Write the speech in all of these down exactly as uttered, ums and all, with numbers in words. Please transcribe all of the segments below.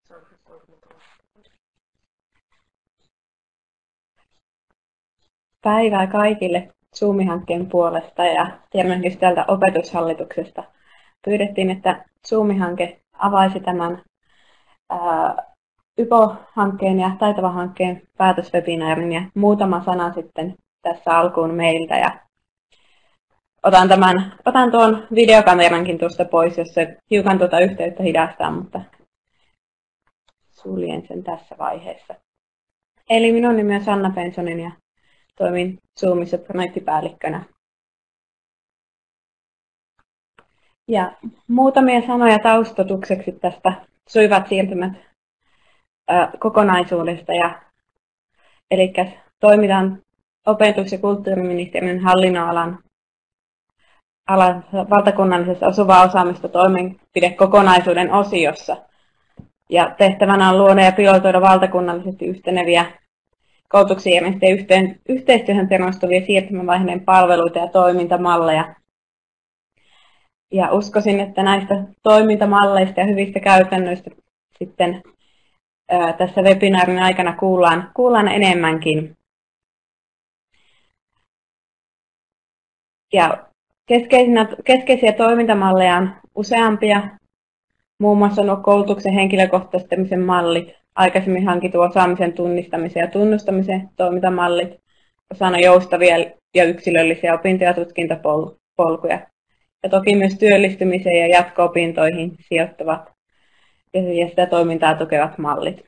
Päivää kaikille Zoom-hankkeen puolesta ja tietenkin täältä opetushallituksesta. Pyydettiin, että Zoom-hanke avaisi tämän ää, Y P O-hankkeen ja Taitava-hankkeen päätöswebinaarin ja muutama sana sitten tässä alkuun meiltä. Ja otan, tämän, otan tuon videokamerankin tuosta pois, jos se hiukan tuota yhteyttä hidastaa, mutta suljen sen tässä vaiheessa. Eli minun nimi on Sanna Pensonen ja toimin Zoomissa projektipäällikkönä. Ja muutamia sanoja taustatukseksi tästä Sujuvat siirtymät ää, kokonaisuudesta. Ja, eli toimitaan opetus- ja kulttuuriministeriön hallinnonalan alan valtakunnallisessa osuvaa osaamista toimenpidekokonaisuuden osiossa. Ja tehtävänä on luoda ja pilotoida valtakunnallisesti yhteneviä koulutuksen järjestäjien yhteen, yhteistyöhön perustuvia siirtymävaiheen palveluita ja toimintamalleja. Ja uskoisin, että näistä toimintamalleista ja hyvistä käytännöistä sitten ää, tässä webinaarin aikana kuullaan, kuullaan enemmänkin. Ja keskeisiä toimintamalleja on useampia, muun muassa nuo koulutuksen henkilökohtaistamisen mallit, aikaisemmin hankitun osaamisen tunnistamisen ja tunnustamisen toimintamallit, osana joustavia ja yksilöllisiä opinto- ja tutkintapolkuja. Ja toki myös työllistymiseen ja jatko-opintoihin sijoittavat ja sitä toimintaa tukevat mallit.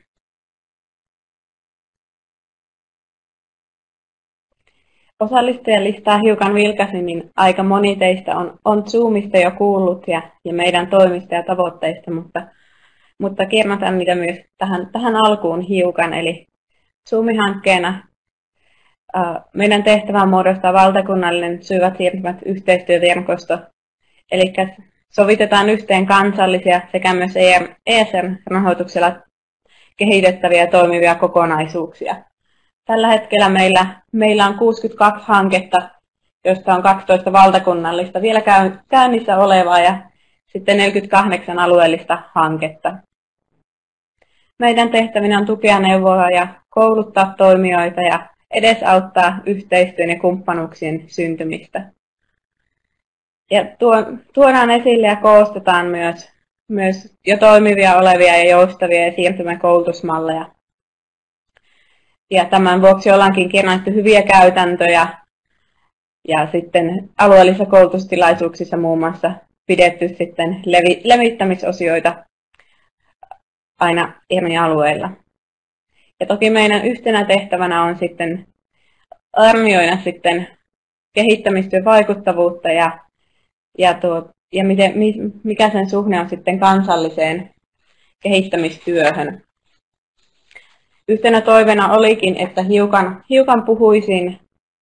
Osallistujalistaa hiukan vilkaisin, niin aika moni teistä on, on Zoomista jo kuullut ja, ja meidän toimista ja tavoitteista, mutta, mutta kerrotaan niitä myös tähän, tähän alkuun hiukan. Eli Zoom-hankkeena ää, meidän tehtävä on muodostaa valtakunnallinen Sujuvat siirtymät yhteistyöverkosto, eli sovitetaan yhteen kansallisia sekä myös E S R-rahoituksella kehitettäviä ja toimivia kokonaisuuksia. Tällä hetkellä meillä, meillä on kuusikymmentäkaksi hanketta, joista on kaksitoista valtakunnallista vielä käynnissä olevaa ja sitten neljäkymmentäkahdeksan alueellista hanketta. Meidän tehtävinä on tukea, neuvoa ja kouluttaa toimijoita ja edesauttaa yhteistyön ja kumppanuuksien syntymistä. Ja tuodaan esille ja koostetaan myös, myös jo toimivia olevia ja joustavia ja siirtymäkoulutusmalleja. Ja tämän vuoksi ollaankin kirjoitettu hyviä käytäntöjä ja sitten alueellisissa koulutustilaisuuksissa muun muassa pidetty sitten levi, levittämisosioita aina eri alueilla. Ja toki meidän yhtenä tehtävänä on sitten arvioida sitten kehittämistyön vaikuttavuutta ja, ja, tuo, ja miten, mikä sen suhde on sitten kansalliseen kehittämistyöhön. Yhtenä toiveena olikin, että hiukan, hiukan puhuisin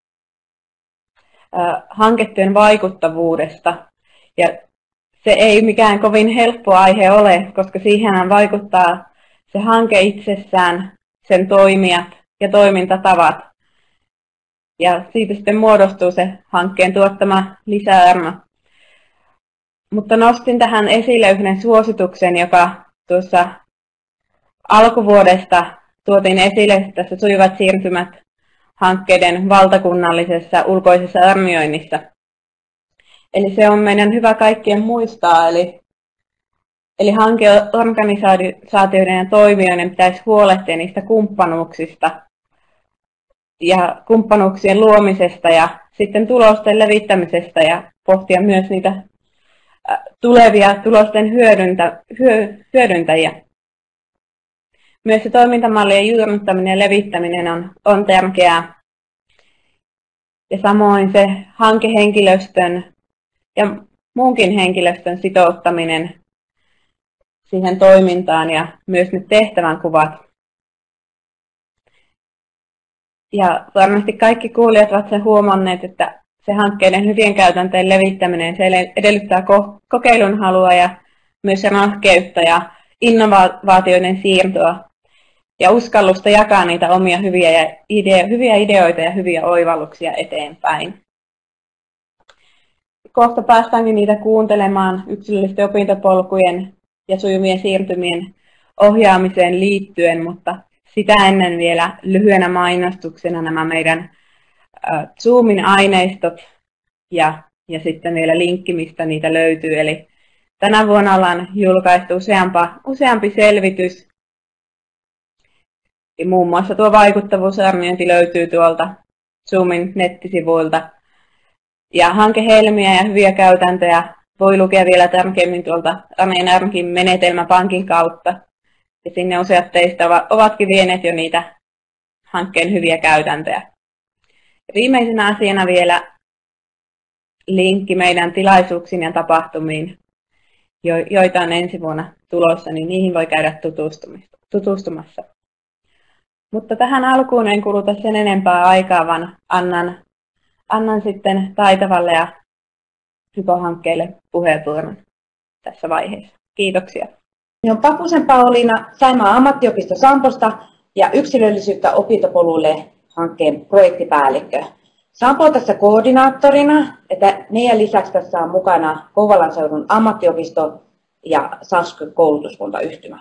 äh, hanketyön vaikuttavuudesta. Ja se ei mikään kovin helppo aihe ole, koska siihen vaikuttaa se hanke itsessään, sen toimijat ja toimintatavat. Ja siitä sitten muodostuu se hankkeen tuottama lisäarvo. Mutta nostin tähän esille yhden suosituksen, joka tuossa alkuvuodesta tuotiin esille tässä Sujuvat siirtymät hankkeiden valtakunnallisessa ulkoisessa arvioinnissa. Eli se on meidän hyvä kaikkien muistaa, eli, eli hankeorganisaatioiden ja toimijoiden pitäisi huolehtia niistä kumppanuuksista ja kumppanuuksien luomisesta ja sitten tulosten levittämisestä ja pohtia myös niitä tulevia tulosten hyödyntä, hyö, hyödyntäjiä. Myös se toimintamallien juurruttaminen ja levittäminen on, on tärkeää. Ja samoin se hankehenkilöstön ja muunkin henkilöstön sitouttaminen siihen toimintaan ja myös ne tehtävänkuvat. Ja varmasti kaikki kuulijat ovat sen huomanneet, että se hankkeiden hyvien käytäntöjen levittäminen se edellyttää kokeilun halua ja myös rohkeutta ja innovaatioiden siirtoa. Ja uskallusta jakaa niitä omia hyviä, ja ideo, hyviä ideoita ja hyviä oivalluksia eteenpäin. Kohta päästäänkin niitä kuuntelemaan yksilöllisten opintopolkujen ja sujuvien siirtymien ohjaamiseen liittyen, mutta sitä ennen vielä lyhyenä mainostuksena nämä meidän Zoomin aineistot ja, ja sitten vielä linkki, mistä niitä löytyy. Eli tänä vuonna ollaan julkaistu useampa, useampi selvitys. Ja muun muassa tuo vaikuttavuusarviointi löytyy tuolta Zoomin nettisivuilta. Ja hankehelmiä ja hyviä käytäntöjä voi lukea vielä tärkeimmin tuolta Raneen menetelmäpankin kautta. Ja sinne useat teistä ovatkin vieneet jo niitä hankkeen hyviä käytäntöjä. Ja viimeisenä asiana vielä linkki meidän tilaisuuksiin ja tapahtumiin, joita on ensi vuonna tulossa, niin niihin voi käydä tutustumassa. Mutta tähän alkuun en kuluta sen enempää aikaa, vaan annan, annan sitten Taitavalle ja Hypo-hankkeelle puheenvuoron tässä vaiheessa. Kiitoksia. Olen Papusen Pauliina Saimaan ammattiopisto Samposta ja yksilöllisyyttä opintopolulle hankkeen projektipäällikkö. Sampo tässä koordinaattorina, että meidän lisäksi tässä on mukana Kouvolan seudun ammattiopisto ja Sask-koulutuskuntayhtymä.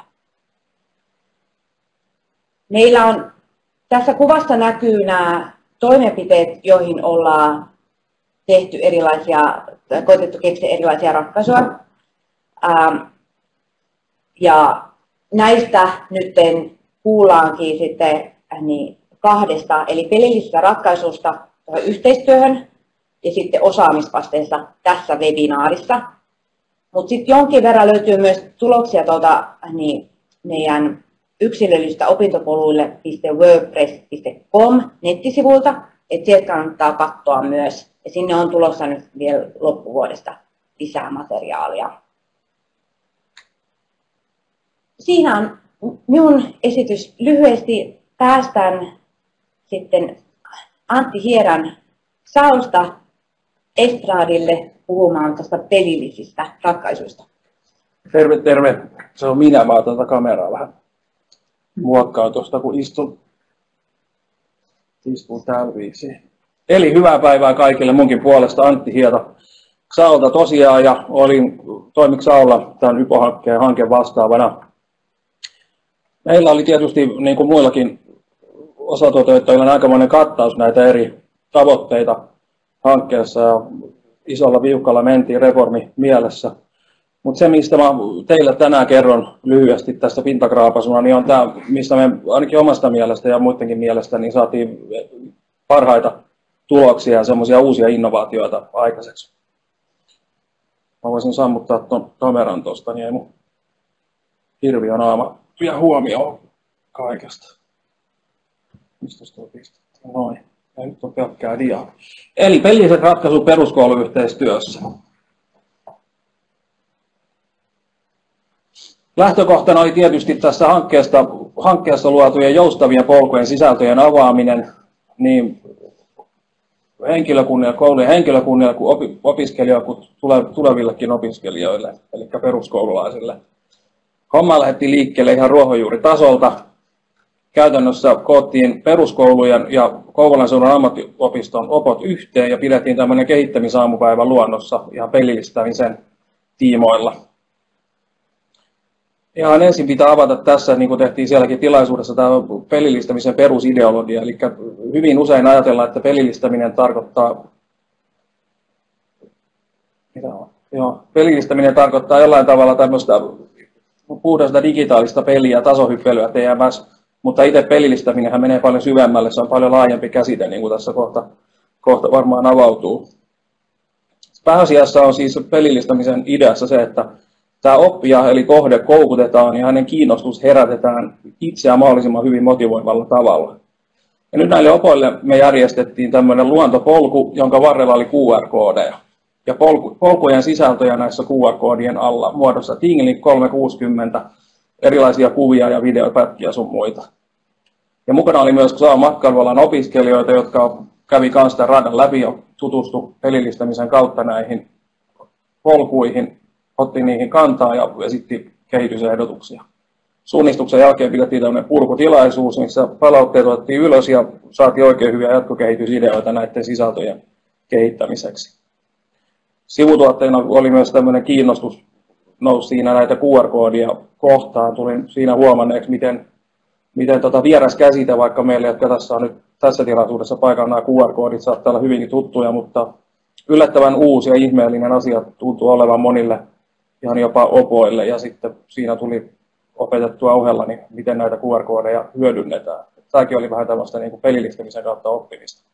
Meillä on tässä kuvassa näkyy nämä toimenpiteet, joihin ollaan tehty erilaisia, koetettu keksiä erilaisia ratkaisuja. Ähm, ja näistä nyt kuullaankin sitten niin kahdesta, eli pelillisestä ratkaisusta yhteistyöhön ja sitten osaamisvasteesta tässä webinaarissa. Mutta sitten jonkin verran löytyy myös tuloksia tuolta niin meidän yksilöllistä opintopoluille piste wordpress piste com nettisivuilta, että sieltä kannattaa katsoa myös. Ja sinne on tulossa nyt vielä loppuvuodesta lisää materiaalia. Siinä on minun esitys lyhyesti. Päästään sitten Antti Hieran Saosta estradille puhumaan tästä pelillisistä ratkaisuista. Terve, terve. Se on minä. Mä otan tätä kameraa vähän muokkaa tuosta, kun istun, istun täällä viisiin. Eli hyvää päivää kaikille munkin puolesta. Antti Hieta Saolta tosiaan, ja olin toimik Saolla tämän Hypo-hankkeen hanke vastaavana. Meillä oli tietysti, niin kuin muillakin osatoteuttajilla, aikamoinen kattaus näitä eri tavoitteita hankkeessa, ja isolla viuhkalla mentiin reformi mielessä. Mutta se, mistä mä teille tänään kerron lyhyesti tästä pintakraapasuna, niin on tämä, mistä me ainakin omasta mielestä ja muidenkin mielestä niin saatiin parhaita tuloksia ja semmoisia uusia innovaatioita aikaiseksi. Mä voisin sammuttaa tuon kameran tuosta, niin ei mun hirviö naama vie huomioon kaikesta. Mistä tuo pistetään? Noin. Ja nyt on pelkkää diaa. Eli pelilliset ratkaisut peruskouluyhteistyössä. Lähtökohtana oli tietysti tässä hankkeesta, hankkeessa luotujen joustavien polkujen sisältöjen avaaminen niin henkilökunnille, koulujen henkilökunnille kuin opiskelijoille kuin tulevillekin opiskelijoille, eli peruskoululaisille. Homma lähti liikkeelle ihan ruohonjuuritasolta. Käytännössä koottiin peruskoulujen ja Kouvolan seudun ammattiopiston opot yhteen ja pidettiin tämmöinen kehittämisaamupäivä luonnossa ihan pelillistämisen tiimoilla. Ihan ensin pitää avata tässä, niin kuin tehtiin sielläkin tilaisuudessa, tämä pelillistämisen perusideologia. Eli hyvin usein ajatellaan, että pelillistäminen tarkoittaa, mitä on? Joo, pelillistäminen tarkoittaa jollain tavalla tämmöistä puhdasta digitaalista peliä, tasohyppelyä, T M S, mutta itse pelillistäminenhän menee paljon syvemmälle, se on paljon laajempi käsite, niin kuin tässä kohta, kohta varmaan avautuu. Pääasiassa on siis pelillistämisen ideassa se, että tämä oppija eli kohde koukutetaan ja hänen kiinnostus herätetään itseään mahdollisimman hyvin motivoivalla tavalla. Ja nyt näille opoille me järjestettiin tämmöinen luontopolku, jonka varrella oli Q R-koodeja. Ja polku, polkujen sisältöjä näissä Q R-koodien alla muodossa Tinglink kolmesataakuusikymmentä, erilaisia kuvia ja videopätkiä sun muita. Ja mukana oli myös Saon matkailualan opiskelijoita, jotka kävi kanssa tämän radan läpi ja tutustu pelillistämisen kautta näihin polkuihin, otti niihin kantaa ja esitti kehitysehdotuksia. Suunnistuksen jälkeen pidettiin tämmöinen purkutilaisuus, missä palautteet otettiin ylös ja saatiin oikein hyviä jatkokehitysideoita näiden sisältöjen kehittämiseksi. Sivutuotteena oli myös tämmöinen kiinnostus nousi siinä näitä Q R-koodia kohtaan. Tulin siinä huomanneeksi, miten, miten tota vieras käsite, vaikka meille, jotka tässä on nyt tässä tilaisuudessa paikalla, nämä Q R-koodit saattaa olla hyvinkin tuttuja, mutta yllättävän uusi ja ihmeellinen asia tuntuu olevan monille ihan jopa opoille. Ja sitten siinä tuli opetettua ohella, niin miten näitä Q R-koodeja hyödynnetään. Tämäkin oli vähän tällaista niin kuin pelillistämisen kautta oppimista.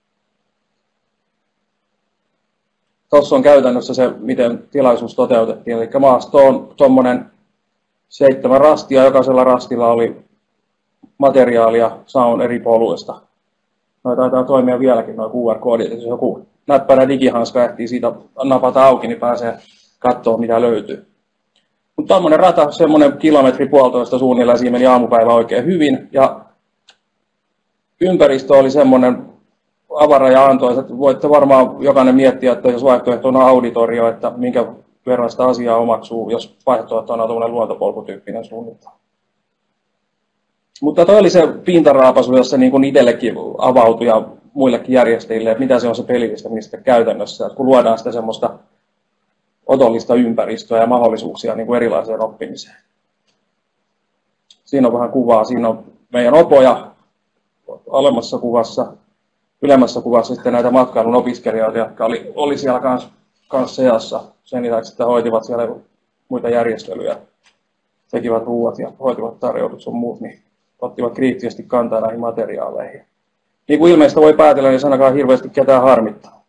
Tuossa on käytännössä se, miten tilaisuus toteutettiin. Eli maasto on tuommoinen seitsemän rastia. Jokaisella rastilla oli materiaalia saun eri poluista. Noin taitaa toimia vieläkin nuo Q R-koodit. Jos joku näppärä digihanska ehtii siitä napata auki, niin pääsee katsoa, mitä löytyy. Mutta tuommoinen rata, semmoinen kilometri puolitoista suunnilleen, siinä meni aamupäivä oikein hyvin. Ja ympäristö oli semmoinen avara ja antoisa, että voitte varmaan jokainen miettiä, että jos vaihtoehtona on auditorio, että minkä verran sitä asiaa omaksuu, jos vaihtoehtona on tuollainen luontopolkutyyppinen suunnittelu. Mutta toi oli se pintaraapasu, jossa niin kuin itsellekin avautui ja muillekin järjestäjille, että mitä se on se pelillistämistä käytännössä, että kun luodaan sitä semmoista otollista ympäristöä ja mahdollisuuksia niin kuin erilaiseen oppimiseen. Siinä on vähän kuvaa, siinä on meidän opoja alemmassa kuvassa, ylemmässä kuvassa sitten näitä matkailun opiskelijoita, jotka oli, oli siellä kanssa kans seassa. Sen lisäksi, että hoitivat siellä muita järjestelyjä, tekivät ruuat ja hoitivat tarjoudut sun muut, niin ottivat kriittisesti kantaa näihin materiaaleihin. Niin kuin ilmeisesti voi päätellä, niin sanakaan hirveästi ketään harmittaa.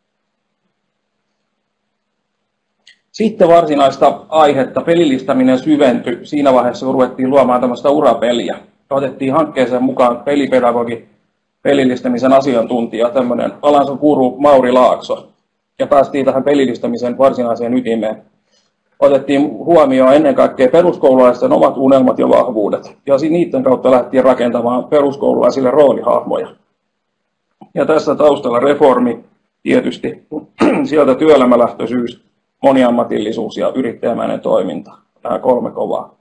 Sitten varsinaista aihetta, pelillistäminen syventyi siinä vaiheessa, kun ruvettiin luomaan tämmöistä urapeliä. Otettiin hankkeeseen mukaan pelipedagogi, pelillistämisen asiantuntija, tämmöinen alansa guru Mauri Laakso. Ja päästiin tähän pelillistämisen varsinaiseen ytimeen. Otettiin huomioon ennen kaikkea peruskoululaisten omat unelmat ja vahvuudet. Ja niiden kautta lähtiin rakentamaan peruskoululaisille roolihahmoja. Ja tässä taustalla reformi tietysti, sieltä työelämälähtöisyys, moniammatillisuus ja yrittäjämäinen toiminta. Nämä kolme kovaa.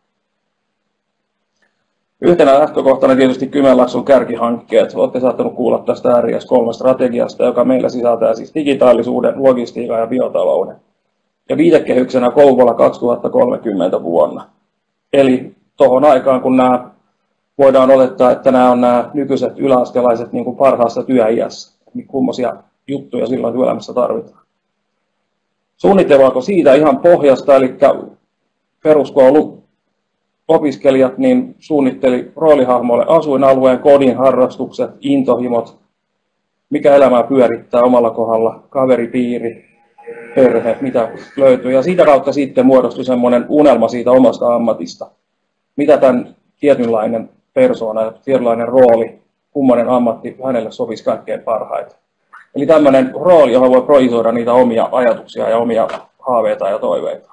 Yhtenä lähtökohtana tietysti Kymenlaakson kärkihankkeet. Olette saattaneet kuulla tästä R S kolme strategiasta, joka meillä sisältää siis digitaalisuuden, logistiikan ja biotalouden. Ja viitekehyksenä Kouvola kaksituhattakolmekymmentä vuonna. Eli tuohon aikaan, kun nämä voidaan olettaa, että nämä on nämä nykyiset yläaskelaiset niin kuin parhaassa työiässä. Niin kummoisia juttuja silloin työelämässä tarvitaan. Suunnitellaanko siitä ihan pohjasta, eli peruskoulu opiskelijat niin suunnitteli roolihahmoille asuinalueen, kodin, harrastukset, intohimot, mikä elämää pyörittää omalla kohdalla, kaveripiiri, perhe, mitä löytyy. Ja siitä kautta sitten muodostui semmoinen unelma siitä omasta ammatista. Mitä tämän tietynlainen persoona, tietynlainen rooli, kummoinen ammatti hänelle sopisi kaikkein parhaiten. Eli tämmöinen rooli, johon voi projisoida niitä omia ajatuksia ja omia haaveita ja toiveita.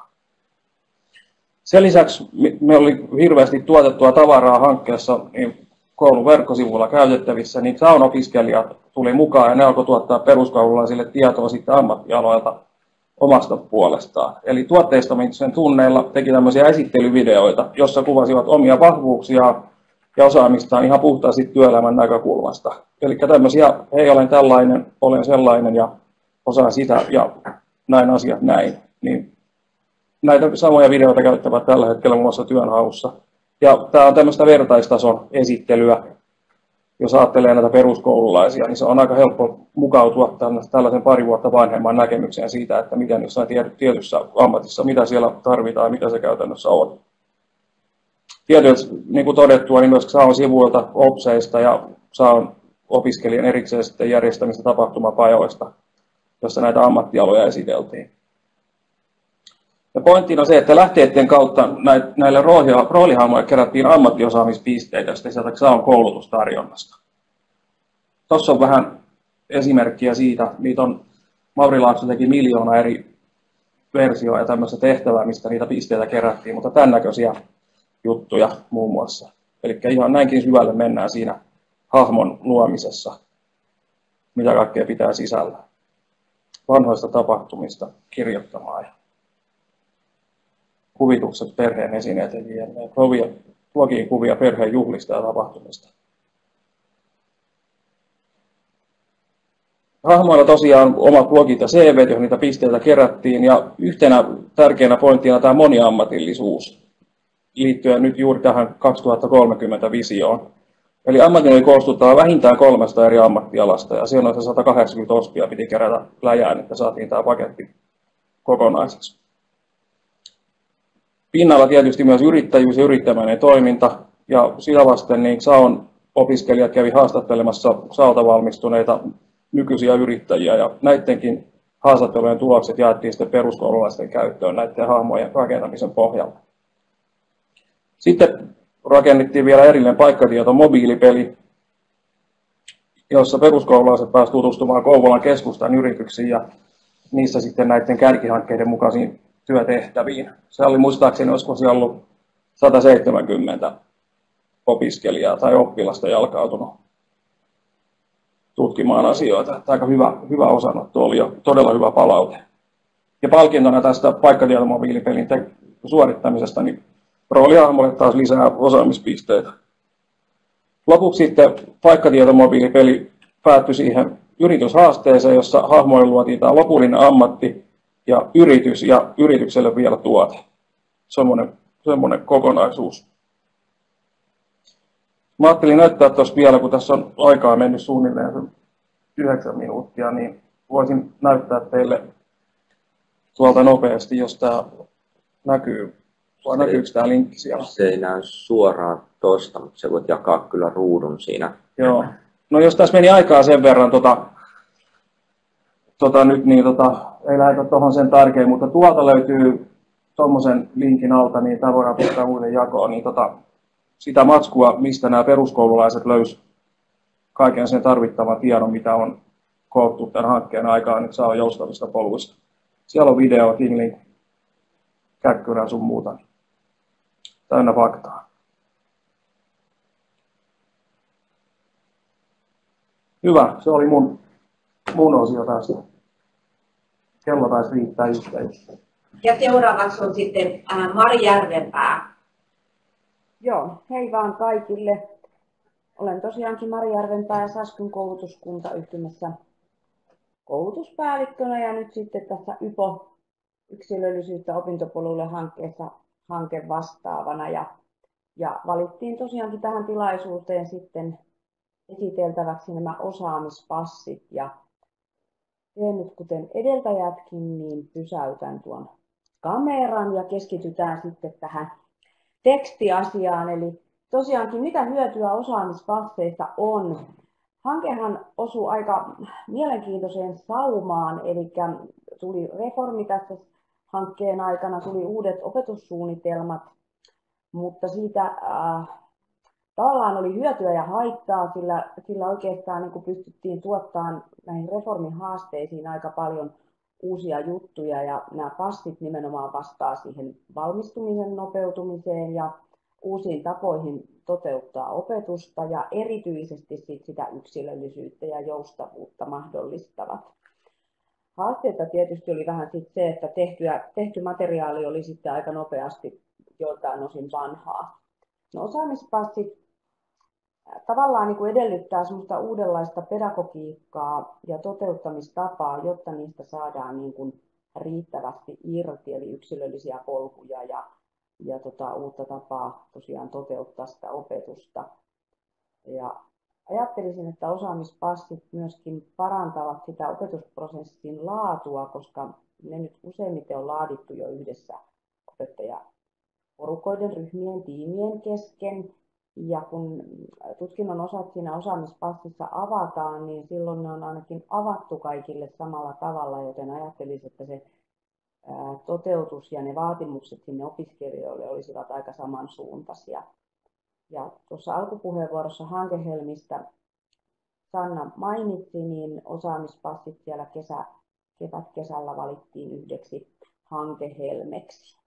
Sen lisäksi me oli hirveästi tuotettua tavaraa hankkeessa niin koulun verkkosivuilla käytettävissä, niin saun opiskelijat tuli mukaan ja ne alkoi tuottaa peruskoululaisille tietoa sitten ammattialoilta omasta puolestaan. Eli tuotteistamisen tunneilla teki tämmöisiä esittelyvideoita, jossa kuvasivat omia vahvuuksia ja osaamistaan ihan puhtaasti työelämän näkökulmasta. Eli tämmöisiä, hei olen tällainen, olen sellainen ja osaan sitä ja näin asiat näin. Niin näitä samoja videoita käyttävät tällä hetkellä muun muassa työnhaussa. Ja tämä on tämmöistä vertaistason esittelyä. Jos ajattelee näitä peruskoululaisia, niin se on aika helppo mukautua tällaisen pari vuotta vanhemman näkemykseen siitä, että miten jossain tietyssä ammatissa, mitä siellä tarvitaan ja mitä se käytännössä on. Tietysti, niin kuin todettua, niin myös saun sivuilta, opseista ja saun opiskelijan erikseen sitten järjestämistä tapahtumapajoista, jossa näitä ammattialoja esiteltiin. Ja pointtina on se, että lähteiden kautta näille roolihahmoille kerättiin ammattiosaamispisteitä sieltä saun koulutustarjonnasta. Tuossa on vähän esimerkkiä siitä, niitä on Mauri Laakso teki miljoona eri versioita ja tämmöistä tehtävää, mistä niitä pisteitä kerättiin, mutta tämän näköisiä juttuja muun muassa. Eli ihan näinkin syvälle mennään siinä hahmon luomisessa, mitä kaikkea pitää sisällä. Vanhoista tapahtumista kirjoittamaan ja kuvitukset, perheen esineet ja blogin kuvia perheen juhlista ja tapahtumista. hahmoilla tosiaan omat blogit ja C V, joihin niitä pisteitä kerättiin, ja yhtenä tärkeänä pointtina tämä moniammatillisuus liittyen nyt juuri tähän kaksituhattakolmekymmentä visioon. Eli ammatillinen koostuttaa vähintään kolmesta eri ammattialasta, ja siellä on se sata kahdeksankymmentä oppia piti kerätä läjään, että saatiin tämä paketti kokonaiseksi. Pinnalla tietysti myös yrittäjyys ja yrittämäinen toiminta, ja sitä vasten niin S A On opiskelijat kävi haastattelemassa S A Olta valmistuneita nykyisiä yrittäjiä, ja näidenkin haastattelujen tulokset jaettiin sitten peruskoululaisten käyttöön näiden hahmojen rakentamisen pohjalla. Sitten rakennettiin vielä erillinen paikkatieto mobiilipeli, jossa peruskoululaiset pääsivät tutustumaan Kouvolan keskustan yrityksiin ja niissä sitten näiden kärkihankkeiden mukaisiin työtehtäviin. Se oli muistaakseni, olisiko siellä ollut sata seitsemänkymmentä opiskelijaa tai oppilasta jalkautunut tutkimaan asioita. Aika hyvä, hyvä osanotto oli ja todella hyvä palaute. Ja palkintona tästä paikkatietomobiilipelin suorittamisesta niin roolihahmolle taas lisää osaamispisteitä. Lopuksi sitten paikkatietomobiilipeli päättyi siihen yrityshaasteeseen, jossa hahmoille luotiin tämä lopullinen ammatti ja yritys ja yritykselle vielä tuote. Semmoinen, semmoinen kokonaisuus. Mä ajattelin näyttää tuossa vielä, kun tässä on aikaa mennyt suunnilleen yhdeksän minuuttia, niin voisin näyttää teille tuolta nopeasti, jos tämä näkyy. Vai näkyykö tämä linkki siellä? Se ei näy suoraan tuosta, mutta se voit jakaa kyllä ruudun siinä. Joo. No jos tässä meni aikaa sen verran, tota, tota nyt, niin tota, ei lähdetä tuohon sen tarkemmin, mutta tuolta löytyy tuommoisen linkin alta, niin tämä voidaan pistää muille jakoon, niin tota, sitä matskua, mistä nämä peruskoululaiset löysivät kaiken sen tarvittavan tiedon, mitä on koottu tämän hankkeen aikaan, nyt saa joustavista poluista. Siellä on video, Kinglink, Käkkyrä sun muuta. Täynnä faktaa. Hyvä, se oli mun, mun osio tästä. Kello taisi riittää yhteen. Ja seuraavaksi on sitten ää, Mari Järvenpää. Joo, hei vaan kaikille. Olen tosiaankin Mari Järvenpää ja Saskyn koulutuskuntayhtymässä koulutuspäällikkönä ja nyt sitten tässä Y P O yksilöllisyyttä opintopoluille hankkeessa hankevastaavana ja, ja valittiin tosiaankin tähän tilaisuuteen sitten esiteltäväksi nämä osaamispassit ja teen nyt kuten edeltäjätkin, niin pysäytän tuon kameran ja keskitytään sitten tähän tekstiasiaan. Eli tosiaankin mitä hyötyä osaamispasseista on? Hankehan osui aika mielenkiintoiseen saumaan, eli tuli reformi tässä hankkeen aikana, tuli uudet opetussuunnitelmat, mutta siitä äh, tavallaan oli hyötyä ja haittaa, sillä, sillä oikeastaan niin kuin pystyttiin tuottamaan näihin reformin haasteisiin aika paljon uusia juttuja ja nämä passit nimenomaan vastaa siihen valmistumisen nopeutumiseen ja uusiin tapoihin toteuttaa opetusta ja erityisesti sit sitä yksilöllisyyttä ja joustavuutta mahdollistavat. Haasteita tietysti oli vähän sit se, että tehtyä, tehty materiaali oli sitten aika nopeasti joiltain osin vanhaa. No, osaamispassit tavallaan niin kuin edellyttää semmoista uudenlaista pedagogiikkaa ja toteuttamistapaa, jotta niistä saadaan niin kuin riittävästi irti, eli yksilöllisiä polkuja ja, ja tota, uutta tapaa tosiaan toteuttaa sitä opetusta. Ja ajattelisin, että osaamispassit myöskin parantavat sitä opetusprosessin laatua, koska ne nyt useimmiten on laadittu jo yhdessä opettajaporukoiden, ryhmien, tiimien kesken. Ja kun tutkinnon osat siinä osaamispassissa avataan, niin silloin ne on ainakin avattu kaikille samalla tavalla, joten ajattelisin, että se toteutus ja ne vaatimukset sinne opiskelijoille olisivat aika samansuuntaisia. Ja tuossa alkupuheenvuorossa hankehelmistä Sanna mainitsi, niin osaamispassit siellä kesä, kevät-kesällä valittiin yhdeksi hankehelmeksi.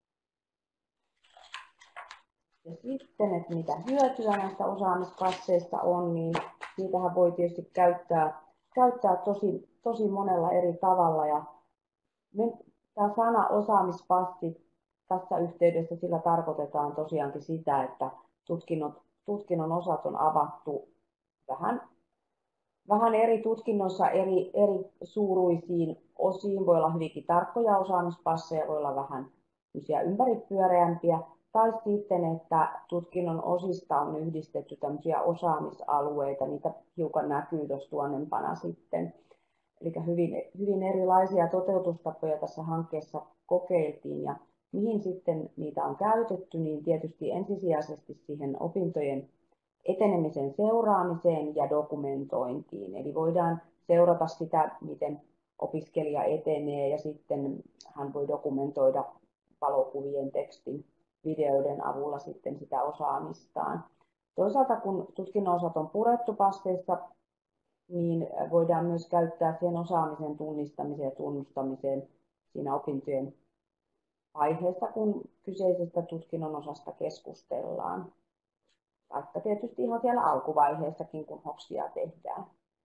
Ja sitten, että mitä hyötyä näistä osaamispasseista on, niin niitähän voi tietysti käyttää, käyttää tosi, tosi monella eri tavalla. Ja me, tämä sana osaamispassi tässä yhteydessä sillä tarkoitetaan tosiaankin sitä, että tutkinnon, tutkinnon osat on avattu vähän vähän eri tutkinnoissa eri, eri suuruisiin osiin. Voi olla hyvinkin tarkkoja osaamispasseja, voi olla vähän ympäripyöreämpiä. Tai sitten, että tutkinnon osista on yhdistetty tämmöisiä osaamisalueita, niitä hiukan näkyy tuossa tuonnempana sitten. Eli hyvin, hyvin erilaisia toteutustapoja tässä hankkeessa kokeiltiin, ja mihin sitten niitä on käytetty, niin tietysti ensisijaisesti siihen opintojen etenemisen seuraamiseen ja dokumentointiin. Eli voidaan seurata sitä, miten opiskelija etenee, ja sitten hän voi dokumentoida valokuvien, tekstin, videoiden avulla sitten sitä osaamistaan. Toisaalta kun tutkinnon osat on purettu passeissa, niin voidaan myös käyttää siihen osaamisen tunnistamiseen ja tunnustamiseen siinä opintojen vaiheessa, kun kyseisestä tutkinnon osasta keskustellaan. Vaikka tietysti ihan siellä alkuvaiheessakin, kun hoksia tehdään.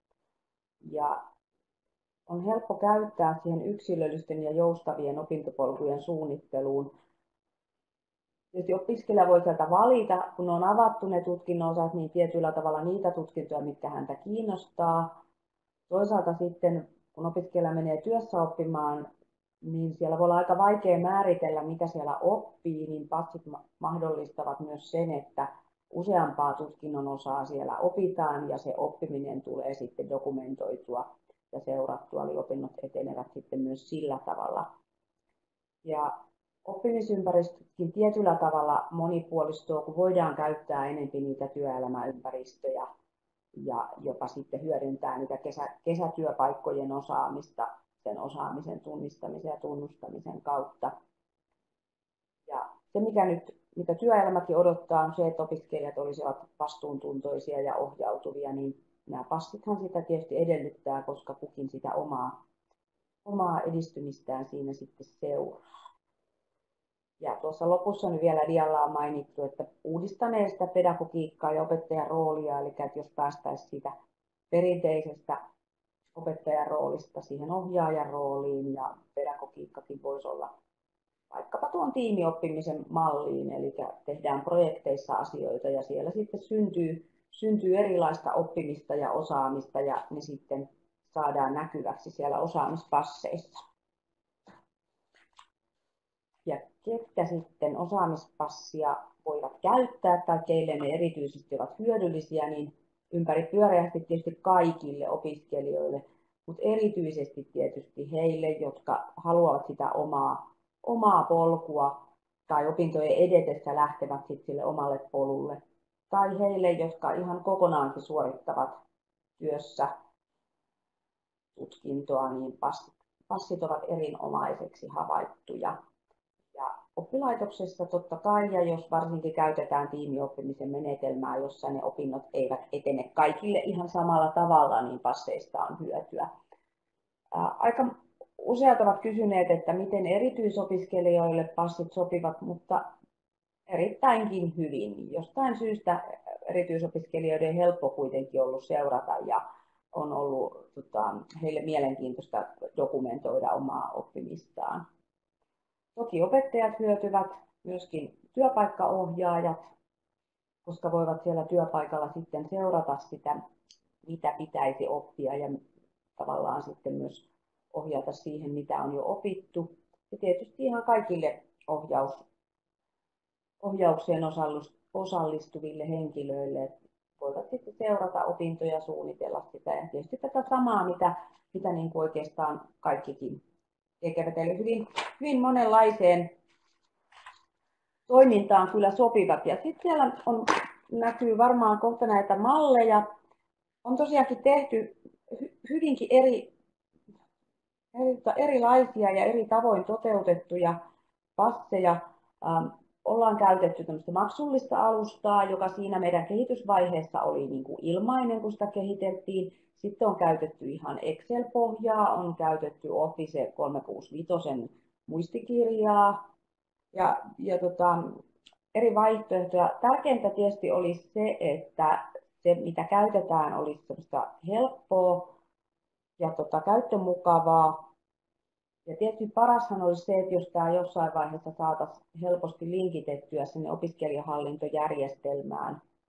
Ja on helppo käyttää siihen yksilöllisten ja joustavien opintopolkujen suunnitteluun. Tietysti opiskelija voi sieltä valita, kun on avattu ne tutkinnon osat, niin tietyllä tavalla niitä tutkintoja, mitkä häntä kiinnostaa. Toisaalta sitten, kun opiskelija menee työssä oppimaan, niin siellä voi olla aika vaikea määritellä, mitä siellä oppii, niin passit mahdollistavat myös sen, että useampaa tutkinnon osaa siellä opitaan ja se oppiminen tulee sitten dokumentoitua ja seurattua, eli opinnot etenevät sitten myös sillä tavalla. Ja oppimisympäristökin tietyllä tavalla monipuolistuu, kun voidaan käyttää enemmän niitä työelämäympäristöjä ja jopa sitten hyödyntää niitä kesä, kesätyöpaikkojen osaamista sen osaamisen tunnistamisen ja tunnustamisen kautta. Ja se, mikä nyt, mitä työelämäkin odottaa, on se, että opiskelijat olisivat vastuuntuntoisia ja ohjautuvia, niin nämä passithan sitä tietysti edellyttää, koska kukin sitä omaa, omaa edistymistään siinä sitten seuraa. Ja tuossa lopussa nyt vielä dialla on mainittu, että uudistaneen sitä pedagogiikkaa ja opettajan roolia, eli että jos päästäisiin siitä perinteisestä opettajan roolista siihen ohjaajan rooliin, ja pedagogiikkakin voisi olla vaikkapa tuon tiimioppimisen malliin, eli tehdään projekteissa asioita ja siellä sitten syntyy, syntyy erilaista oppimista ja osaamista ja ne sitten saadaan näkyväksi siellä osaamispasseissa. Ja ketkä sitten osaamispassia voivat käyttää tai keille ne erityisesti ovat hyödyllisiä, niin ympäripyöreästi tietysti kaikille opiskelijoille, mutta erityisesti tietysti heille, jotka haluavat sitä omaa, omaa polkua tai opintojen edetessä lähtevät sitten sille omalle polulle. Tai heille, jotka ihan kokonaankin suorittavat työssä tutkintoa, niin passit, passit ovat erinomaiseksi havaittuja. Ja oppilaitoksessa totta kai, ja jos varsinkin käytetään tiimioppimisen menetelmää, jossa ne opinnot eivät etene kaikille ihan samalla tavalla, niin passeista on hyötyä. Aika useat ovat kysyneet, että miten erityisopiskelijoille passit sopivat, mutta erittäinkin hyvin. Jostain syystä erityisopiskelijoiden helppo kuitenkin ollut seurata ja on ollut tota, heille mielenkiintoista dokumentoida omaa oppimistaan. Toki opettajat hyötyvät, myöskin työpaikkaohjaajat, koska voivat siellä työpaikalla sitten seurata sitä, mitä pitäisi oppia ja tavallaan sitten myös ohjata siihen, mitä on jo opittu. Ja tietysti ihan kaikille ohjaus, ohjaukseen osallistuville henkilöille voivat sitten seurata opintoja, suunnitella sitä ja tietysti tätä samaa, mitä, mitä niin kuin oikeastaan kaikkikin tekevät. Eli hyvin, hyvin monenlaiseen toimintaan kyllä sopivat. Ja sitten siellä on, näkyy varmaan kohta näitä malleja. On tosiaankin tehty hyvinkin eri, eri, erilaisia ja eri tavoin toteutettuja passeja. Ähm, ollaan käytetty tämmöistä maksullista alustaa, joka siinä meidän kehitysvaiheessa oli niin kuin ilmainen, kun sitä kehiteltiin. Sitten on käytetty ihan Excel-pohjaa, on käytetty Office kolmesataakuusikymmentäviisi muistikirjaa ja, ja tota, eri vaihtoehtoja. Tärkeintä tietysti olisi se, että se mitä käytetään olisi semmoista helppoa ja tota, käyttömukavaa. Ja tietysti parashan olisi se, että jos tämä jossain vaiheessa saataisiin helposti linkitettyä sinne opiskelijahallintojärjestelmään,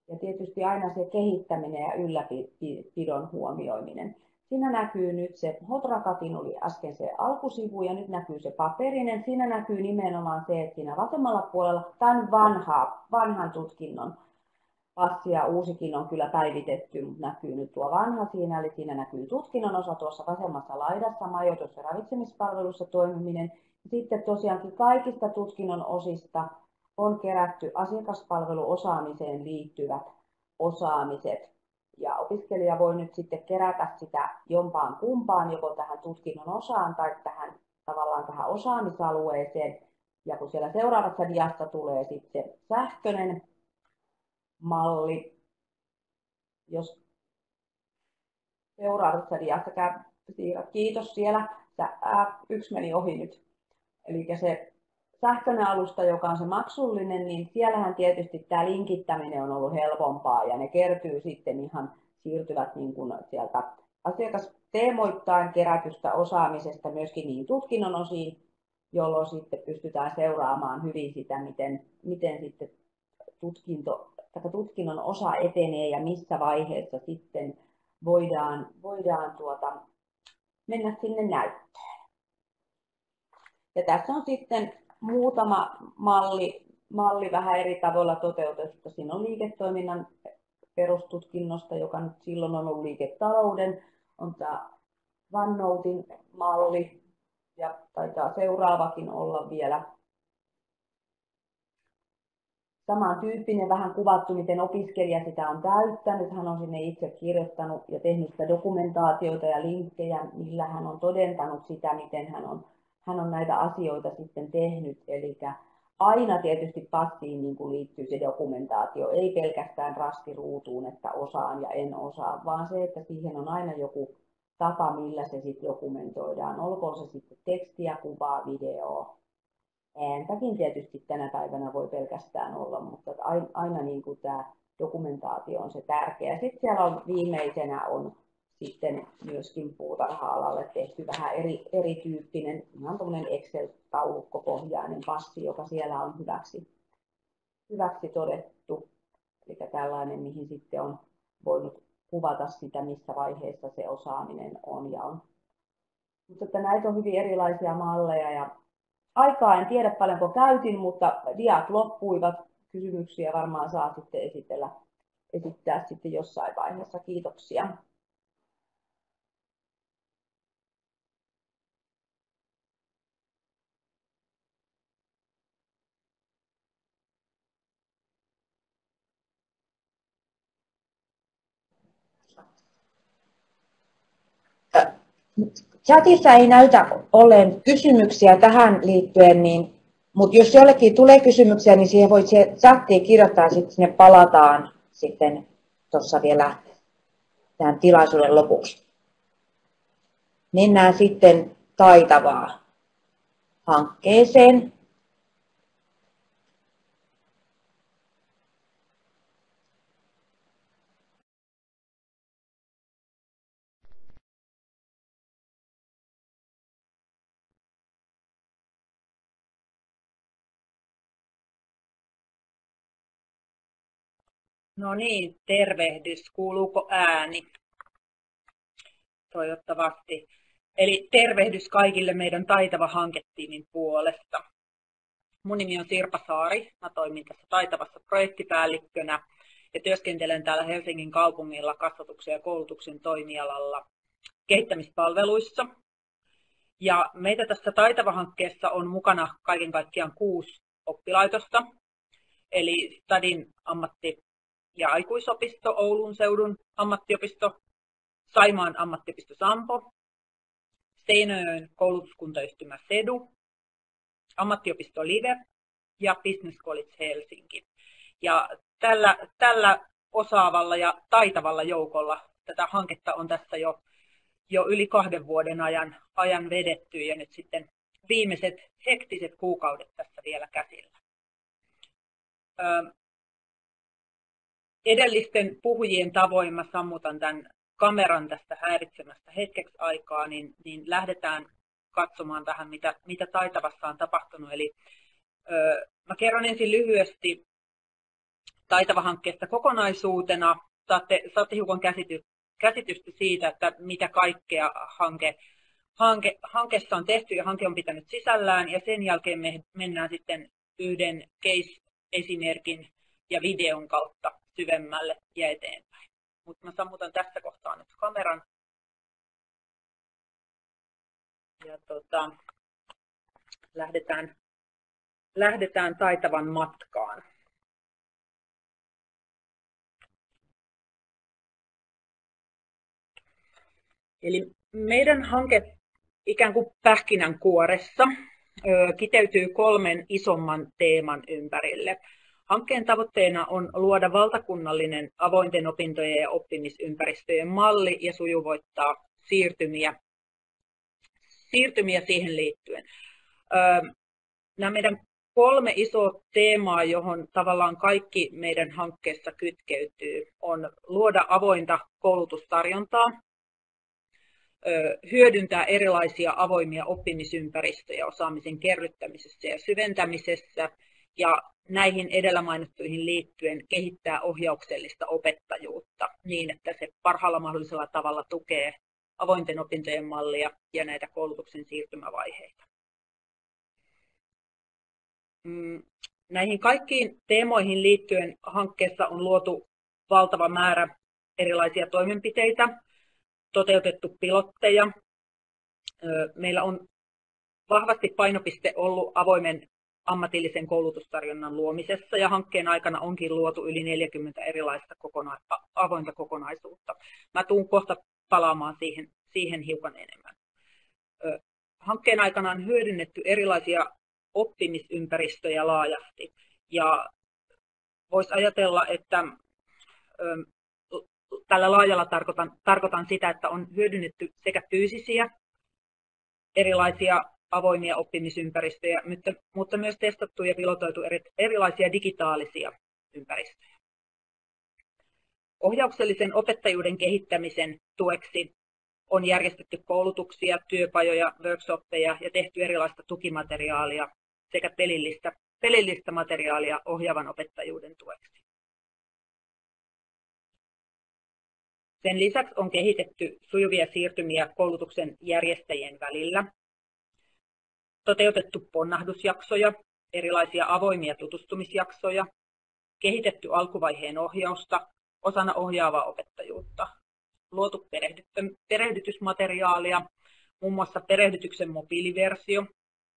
Ja tietysti aina se kehittäminen ja ylläpidon huomioiminen. Siinä näkyy nyt se, Hotrakatin oli äsken se alkusivu ja nyt näkyy se paperinen. Siinä näkyy nimenomaan se, että siinä vasemmalla puolella tämän vanha, vanhan tutkinnon passi ja uusikin on kyllä päivitetty, mutta näkyy nyt tuo vanha siinä, eli siinä näkyy tutkinnon osa tuossa vasemmassa laidassa, majoitus- ja ravitsemispalvelussa toimiminen. Sitten tosiaankin kaikista tutkinnon osista on kerätty asiakaspalveluosaamiseen liittyvät osaamiset. Ja opiskelija voi nyt sitten kerätä sitä jompaan kumpaan, joko tähän tutkinnon osaan tai tähän, tavallaan tähän osaamisalueeseen. Ja kun siellä seuraavassa diassa tulee sitten se sähköinen malli, jos seuraavassa diassa käy, kiitos siellä, ää, yksi meni ohi nyt. Eli se sähköinen alusta, joka on se maksullinen, niin siellähän tietysti tämä linkittäminen on ollut helpompaa ja ne kertyy sitten ihan, siirtyvät niin kuin sieltä asiakasteemoittain kerätystä osaamisesta myöskin niin tutkinnon osiin, jolloin sitten pystytään seuraamaan hyvin sitä, miten, miten sitten tutkinto, tai tutkinnon osa etenee ja missä vaiheessa sitten voidaan, voidaan tuota, mennä sinne näyttöön. Ja tässä on sitten muutama malli, malli vähän eri tavoilla toteutettu. Siinä on liiketoiminnan perustutkinnosta, joka nyt silloin on ollut liiketalouden, on tämä OneNoten malli ja taitaa seuraavakin olla vielä samantyyppinen, vähän kuvattu, miten opiskelija sitä on täyttänyt. Hän on sinne itse kirjoittanut ja tehnyt sitä dokumentaatioita ja linkkejä, millä hän on todentanut sitä, miten hän on Hän on näitä asioita sitten tehnyt, eli aina tietysti passiin niin kuin liittyy se dokumentaatio, ei pelkästään rastiruutuun, että osaan ja en osaa, vaan se, että siihen on aina joku tapa, millä se sitten dokumentoidaan. Olkoon se sitten tekstiä, kuvaa, videoa. Ääntäkin tietysti tänä päivänä voi pelkästään olla, mutta aina, aina niin kuin tämä dokumentaatio on se tärkeä. Sitten siellä on viimeisenä on sitten myöskin puutarha-alalle tehty vähän eri, erityyppinen, ihan tuommoinen Excel-taulukkopohjainen passi, joka siellä on hyväksi, hyväksi todettu. Eli tällainen, mihin sitten on voinut kuvata sitä, missä vaiheessa se osaaminen on. Ja on. Mutta että näitä on hyvin erilaisia malleja. Ja aikaa en tiedä paljonko käytin, mutta diat loppuivat. Kysymyksiä varmaan saa sitten esitellä, esittää sitten jossain vaiheessa. Kiitoksia. Chatissa ei näytä olleen kysymyksiä tähän liittyen, niin, mutta jos jollekin tulee kysymyksiä, niin siihen voit se chattiin kirjoittaa ja sitten sinne palataan sitten tuossa vielä tähän tilaisuuden lopuksi. Mennään sitten taitavaa hankkeeseen. No niin, tervehdys. Kuuluuko ääni? Toivottavasti. Eli tervehdys kaikille meidän Taitava hanketiimin puolesta. Mun nimi on Sirpa Saari. Mä toimin tässä Taitavassa projektipäällikkönä ja työskentelen täällä Helsingin kaupungilla kasvatuksen ja koulutuksen toimialalla kehittämispalveluissa. Ja meitä tässä Taitava-hankkeessa on mukana kaiken kaikkiaan kuusi oppilaitosta. Eli Stadin ammatti- ja aikuisopisto, Oulun seudun ammattiopisto, Saimaan ammattiopisto Sampo, Seinäjoen koulutuskuntayhtymä Sedu, ammattiopisto Live ja Business College Helsinki. Ja tällä, tällä osaavalla ja taitavalla joukolla tätä hanketta on tässä jo, jo yli kahden vuoden ajan, ajan vedetty ja nyt sitten viimeiset hektiset kuukaudet tässä vielä käsillä. Ö, Edellisten puhujien tavoin mä sammutan tämän kameran tästä häiritsemästä hetkeksi aikaa, niin, niin lähdetään katsomaan tähän, mitä, mitä Taitavassa on tapahtunut. Eli ö, mä kerron ensin lyhyesti Taitava-hankkeesta kokonaisuutena. Saatte, saatte hiukan käsity, käsitystä siitä, että mitä kaikkea hanke, hanke, hankessa on tehty ja hanke on pitänyt sisällään. Ja sen jälkeen me mennään sitten yhden case-esimerkin ja videon kautta syvemmälle ja eteenpäin. Mutta mä sammutan tässä kohtaa nyt kameran. Ja tota, lähdetään, lähdetään taitavan matkaan. Eli meidän hanke ikään kuin pähkinänkuoressa kiteytyy kolmen isomman teeman ympärille. Hankkeen tavoitteena on luoda valtakunnallinen avointen opintojen ja oppimisympäristöjen malli ja sujuvoittaa siirtymiä, siirtymiä siihen liittyen. Nämä meidän kolme isoa teemaa, johon tavallaan kaikki meidän hankkeessa kytkeytyy, on luoda avointa koulutustarjontaa, hyödyntää erilaisia avoimia oppimisympäristöjä osaamisen kerryttämisessä ja syventämisessä ja näihin edellä mainittuihin liittyen kehittää ohjauksellista opettajuutta niin, että se parhaalla mahdollisella tavalla tukee avointen opintojen mallia ja näitä koulutuksen siirtymävaiheita. Näihin kaikkiin teemoihin liittyen hankkeessa on luotu valtava määrä erilaisia toimenpiteitä, toteutettu pilotteja. Meillä on vahvasti painopiste ollut avoimen ammatillisen koulutustarjonnan luomisessa ja hankkeen aikana onkin luotu yli neljäkymmentä erilaista kokona- avointa kokonaisuutta. Mä tuun kohta palaamaan siihen, siihen hiukan enemmän. Hankkeen aikana on hyödynnetty erilaisia oppimisympäristöjä laajasti ja voisi ajatella, että tällä laajalla tarkoitan, tarkoitan sitä, että on hyödynnetty sekä fyysisiä erilaisia avoimia oppimisympäristöjä, mutta, mutta myös testattu ja pilotoitu eri, erilaisia digitaalisia ympäristöjä. Ohjauksellisen opettajuuden kehittämisen tueksi on järjestetty koulutuksia, työpajoja, workshoppeja ja tehty erilaista tukimateriaalia sekä pelillistä, pelillistä materiaalia ohjaavan opettajuuden tueksi. Sen lisäksi on kehitetty sujuvia siirtymiä koulutuksen järjestäjien välillä, toteutettu ponnahdusjaksoja, erilaisia avoimia tutustumisjaksoja, kehitetty alkuvaiheen ohjausta osana ohjaavaa opettajuutta, luotu perehdytysmateriaalia, muun muassa perehdytyksen mobiiliversio.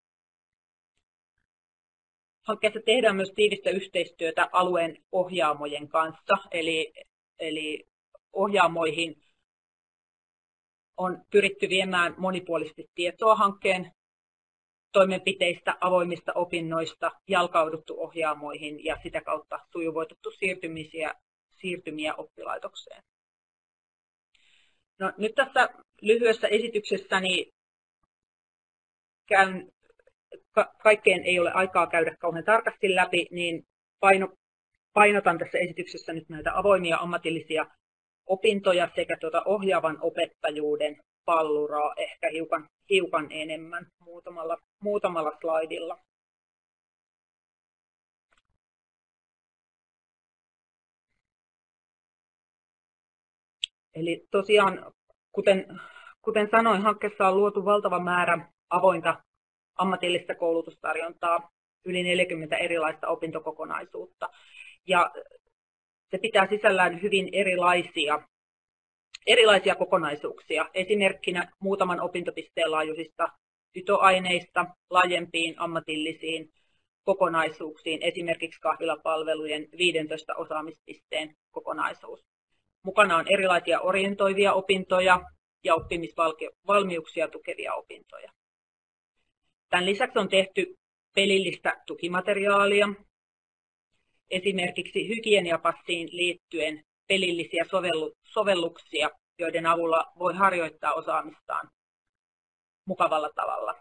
Hankkeessa tehdään myös tiivistä yhteistyötä alueen ohjaamojen kanssa, eli, eli ohjaamoihin on pyritty viemään monipuolisesti tietoa hankkeen toimenpiteistä, avoimista opinnoista, jalkauduttu ohjaamoihin ja sitä kautta sujuvoitettu siirtymisiä, siirtymiä oppilaitokseen. No, nyt tässä lyhyessä esityksessäni käyn, ka kaikkeen ei ole aikaa käydä kauhean tarkasti läpi, niin paino, painotan tässä esityksessä nyt näitä avoimia ammatillisia opintoja sekä tuota ohjaavan opettajuuden palluraa ehkä hiukan, hiukan enemmän muutamalla, muutamalla slaidilla. Eli tosiaan, kuten, kuten sanoin, hankkeessa on luotu valtava määrä avointa ammatillista koulutustarjontaa, yli neljäkymmentä erilaista opintokokonaisuutta. Ja se pitää sisällään hyvin erilaisia, erilaisia kokonaisuuksia. Esimerkkinä muutaman opintopisteen laajuisista Y T O-aineista laajempiin ammatillisiin kokonaisuuksiin, esimerkiksi kahvilapalvelujen viidentoista osaamispisteen kokonaisuus. Mukana on erilaisia orientoivia opintoja ja oppimisvalmiuksia tukevia opintoja. Tämän lisäksi on tehty pelillistä tukimateriaalia, esimerkiksi hygieniapassiin liittyen pelillisiä sovelluksia, joiden avulla voi harjoittaa osaamistaan mukavalla tavalla.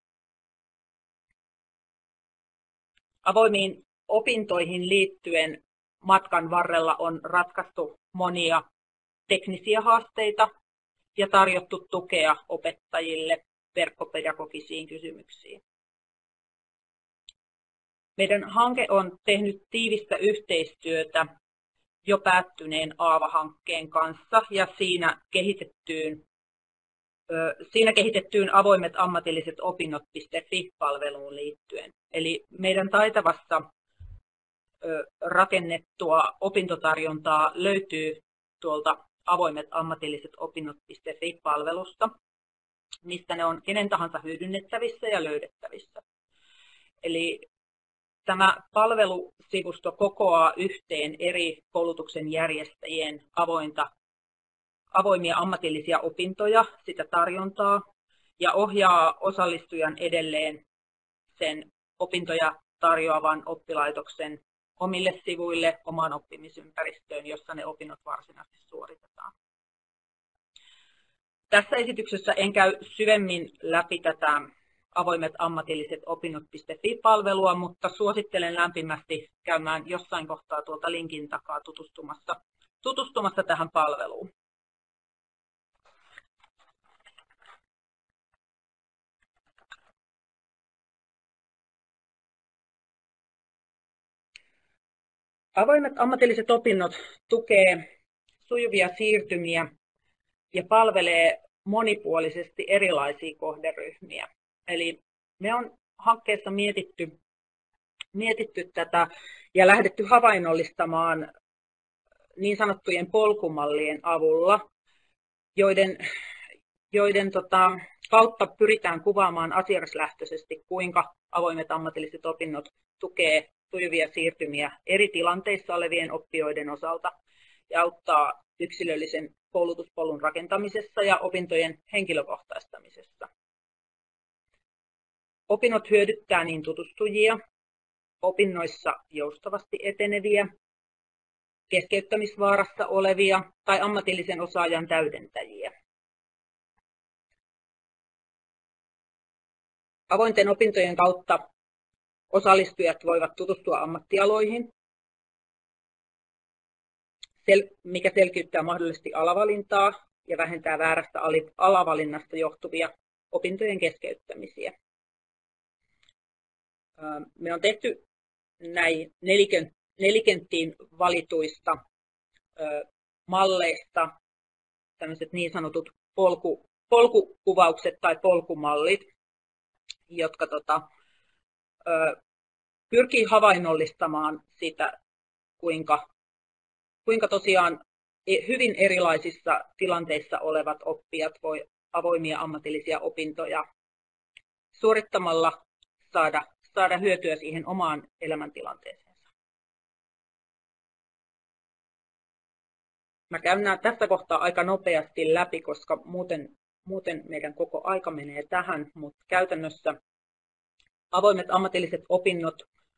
Avoimiin opintoihin liittyen matkan varrella on ratkaistu monia teknisiä haasteita ja tarjottu tukea opettajille verkkopedagogisiin kysymyksiin. Meidän hanke on tehnyt tiivistä yhteistyötä jo päättyneen Aava-hankkeen kanssa ja siinä kehitettyyn, siinä kehitettyyn avoimet ammatilliset opinnot piste fi-palveluun liittyen. Eli meidän taitavassa rakennettua opintotarjontaa löytyy tuolta avoimet ammatilliset opinnot piste fi-palvelusta, mistä ne on kenen tahansa hyödynnettävissä ja löydettävissä. Eli tämä palvelusivusto kokoaa yhteen eri koulutuksen järjestäjien avointa, avoimia ammatillisia opintoja, sitä tarjontaa, ja ohjaa osallistujan edelleen sen opintoja tarjoavan oppilaitoksen omille sivuille, omaan oppimisympäristöön, jossa ne opinnot varsinaisesti suoritetaan. Tässä esityksessä en käy syvemmin läpi tätä avoimet ammatilliset opinnot piste fi-palvelua, mutta suosittelen lämpimästi käymään jossain kohtaa tuolta linkin takaa tutustumassa, tutustumassa tähän palveluun. Avoimet ammatilliset opinnot tukee sujuvia siirtymiä ja palvelee monipuolisesti erilaisia kohderyhmiä. Eli me on hankkeessa mietitty, mietitty tätä ja lähdetty havainnollistamaan niin sanottujen polkumallien avulla, joiden, joiden tota, kautta pyritään kuvaamaan asiakaslähtöisesti, kuinka avoimet ammatilliset opinnot tukee sujuvia siirtymiä eri tilanteissa olevien oppijoiden osalta ja auttaa yksilöllisen koulutuspolun rakentamisessa ja opintojen henkilökohtaistamisessa. Opinnot hyödyttää niin tutustujia, opinnoissa joustavasti eteneviä, keskeyttämisvaarassa olevia tai ammatillisen osaajan täydentäjiä. Avointen opintojen kautta osallistujat voivat tutustua ammattialoihin, mikä selkiyttää mahdollisesti alavalintaa ja vähentää väärästä alavalinnasta johtuvia opintojen keskeyttämisiä. Me on tehty näin nelikenttiin valituista malleista tämmöiset niin sanotut polku, polkukuvaukset tai polkumallit, jotka tota, pyrkii havainnollistamaan sitä, kuinka, kuinka tosiaan hyvin erilaisissa tilanteissa olevat oppijat voi avoimia ammatillisia opintoja suorittamalla saada, saada hyötyä siihen omaan elämäntilanteeseensa. Mä käyn nämä tässä kohtaa aika nopeasti läpi, koska muuten, muuten meidän koko aika menee tähän, mutta käytännössä avoimet ammatilliset opinnot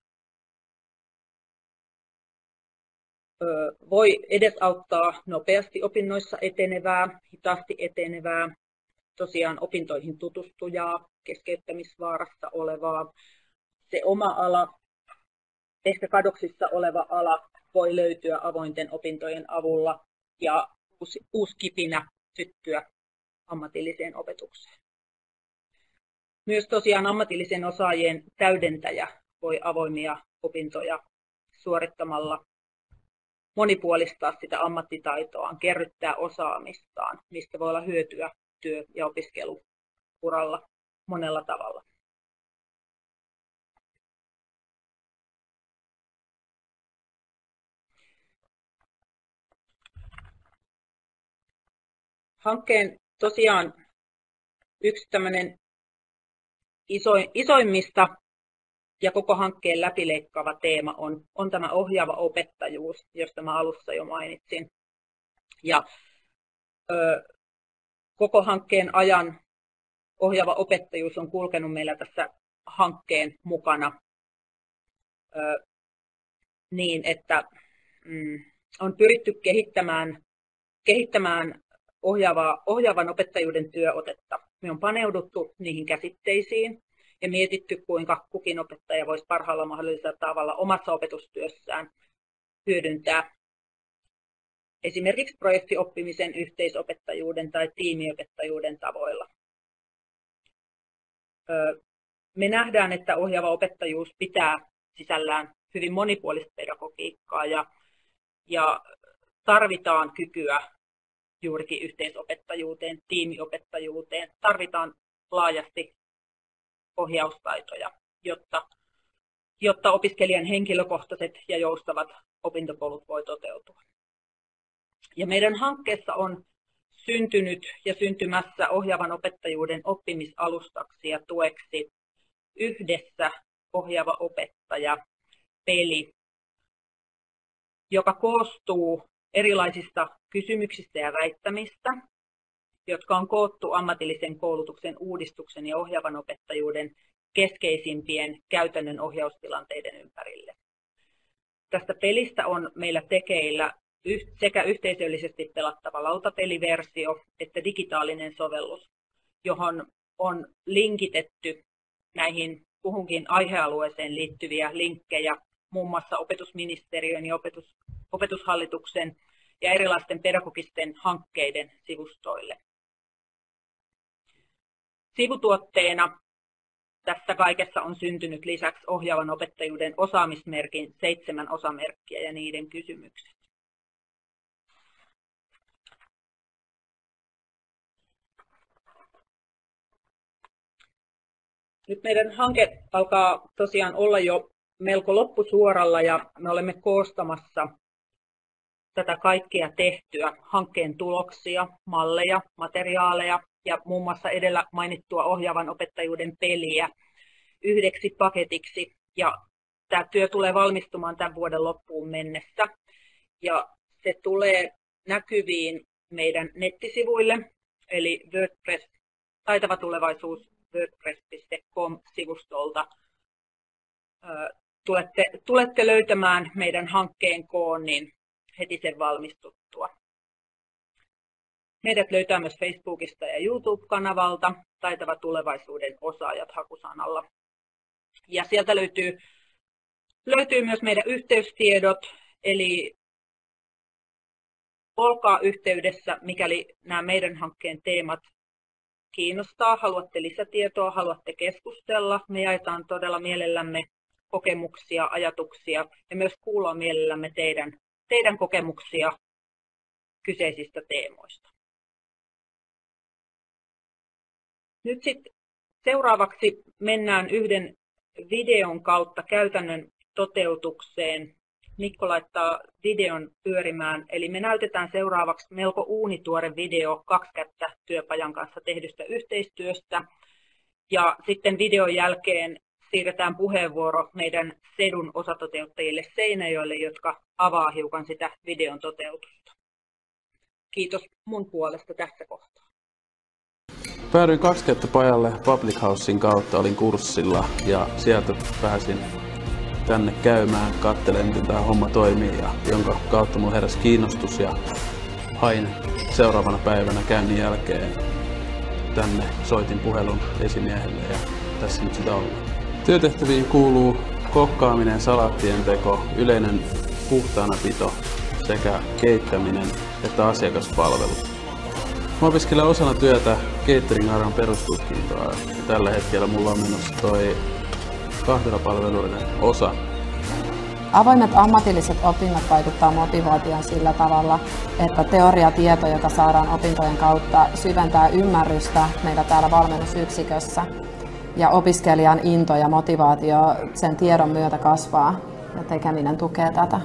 voi edesauttaa nopeasti opinnoissa etenevää, hitaasti etenevää, tosiaan opintoihin tutustujaa, keskeyttämisvaarassa olevaa. Se oma ala, ehkä kadoksissa oleva ala, voi löytyä avointen opintojen avulla ja uusi, uusi kipinä syttyä ammatilliseen opetukseen. Myös tosiaan ammatillisen osaajien täydentäjä voi avoimia opintoja suorittamalla monipuolistaa sitä ammattitaitoaan, kerryttää osaamistaan, mistä voi olla hyötyä työ- ja opiskeluuralla monella tavalla. Hankkeen tosiaan yksi tämmöinen isoimmista ja koko hankkeen läpileikkaava teema on, on tämä ohjaava opettajuus, josta mä alussa jo mainitsin. Ja ö, koko hankkeen ajan ohjaava opettajuus on kulkenut meillä tässä hankkeen mukana ö, niin, että mm, on pyritty kehittämään, kehittämään ohjaavaa, ohjaavan opettajuuden työotetta. Me on paneuduttu niihin käsitteisiin ja mietitty, kuinka kukin opettaja voisi parhaalla mahdollisella tavalla omassa opetustyössään hyödyntää esimerkiksi projektioppimisen, yhteisopettajuuden tai tiimiopettajuuden tavoilla. Me nähdään, että ohjaava opettajuus pitää sisällään hyvin monipuolista pedagogiikkaa ja, ja tarvitaan kykyä juurikin yhteisopettajuuteen, tiimiopettajuuteen. Tarvitaan laajasti ohjaustaitoja, jotta, jotta opiskelijan henkilökohtaiset ja joustavat opintopolut voi toteutua. Ja meidän hankkeessa on syntynyt ja syntymässä ohjaavan opettajuuden oppimisalustaksi ja tueksi yhdessä ohjaava opettaja peli, joka koostuu erilaisista kysymyksistä ja väittämistä, jotka on koottu ammatillisen koulutuksen uudistuksen ja ohjaavan opettajuuden keskeisimpien käytännön ohjaustilanteiden ympärille. Tästä pelistä on meillä tekeillä sekä yhteisöllisesti pelattava lautapeliversio että digitaalinen sovellus, johon on linkitetty näihin kuhunkin aihealueeseen liittyviä linkkejä muun muassa opetusministeriön ja opetus, opetushallituksen ja erilaisten pedagogisten hankkeiden sivustoille. Sivutuotteena tässä kaikessa on syntynyt lisäksi ohjaavan opettajuuden osaamismerkin seitsemän osamerkkiä ja niiden kysymykset. Nyt meidän hanke alkaa tosiaan olla jo melko loppusuoralla ja me olemme koostamassa tätä kaikkea tehtyä hankkeen tuloksia, malleja, materiaaleja ja muun muassa edellä mainittua ohjaavan opettajuuden peliä yhdeksi paketiksi. Ja tämä työ tulee valmistumaan tämän vuoden loppuun mennessä ja se tulee näkyviin meidän nettisivuille, eli WordPress, taitava tulevaisuus wordpress piste com-sivustolta. Tulette, tulette löytämään meidän hankkeen koon niin heti sen valmistuttua. Meidät löytää myös Facebookista ja YouTube-kanavalta Taitava tulevaisuuden osaajat hakusanalla. Ja sieltä löytyy, löytyy myös meidän yhteystiedot, eli olkaa yhteydessä, mikäli nämä meidän hankkeen teemat kiinnostaa, haluatte lisätietoa, haluatte keskustella. Me jaetaan todella mielellämme kokemuksia, ajatuksia ja myös kuullaan mielellämme teidän, teidän kokemuksia kyseisistä teemoista. Nyt sitten seuraavaksi mennään yhden videon kautta käytännön toteutukseen. Mikko laittaa videon pyörimään, eli me näytetään seuraavaksi melko uunituore video kaksi kättä työpajan kanssa tehdystä yhteistyöstä. Ja sitten videon jälkeen siirretään puheenvuoro meidän sedun osatoteuttajille Seinäjoelle, jotka avaa hiukan sitä videon toteutusta. Kiitos mun puolesta tässä kohtaa. Päädyin kaksikäyttöpajalle Public Housein kautta, olin kurssilla ja sieltä pääsin tänne käymään, katselemaan miten tämä homma toimii ja jonka kautta mulla heräsi kiinnostus ja hain seuraavana päivänä käynnin jälkeen tänne, soitin puhelun esimiehelle ja tässä nyt sitä ollaan. Työtehtäviin kuuluu kokkaaminen, salaattien teko, yleinen puhtaanapito sekä keittäminen että asiakaspalvelu. Mä opiskelen osana työtä catering-alan perustutkintoa ja tällä hetkellä mulla on menossa toi kahvilapalveluiden osa. Avoimet ammatilliset opinnot vaikuttaa motivaatioon sillä tavalla, että teoriatieto, jota saadaan opintojen kautta, syventää ymmärrystä meillä täällä valmennusyksikössä. Ja opiskelijan into ja motivaatio sen tiedon myötä kasvaa ja tekeminen tukee tätä.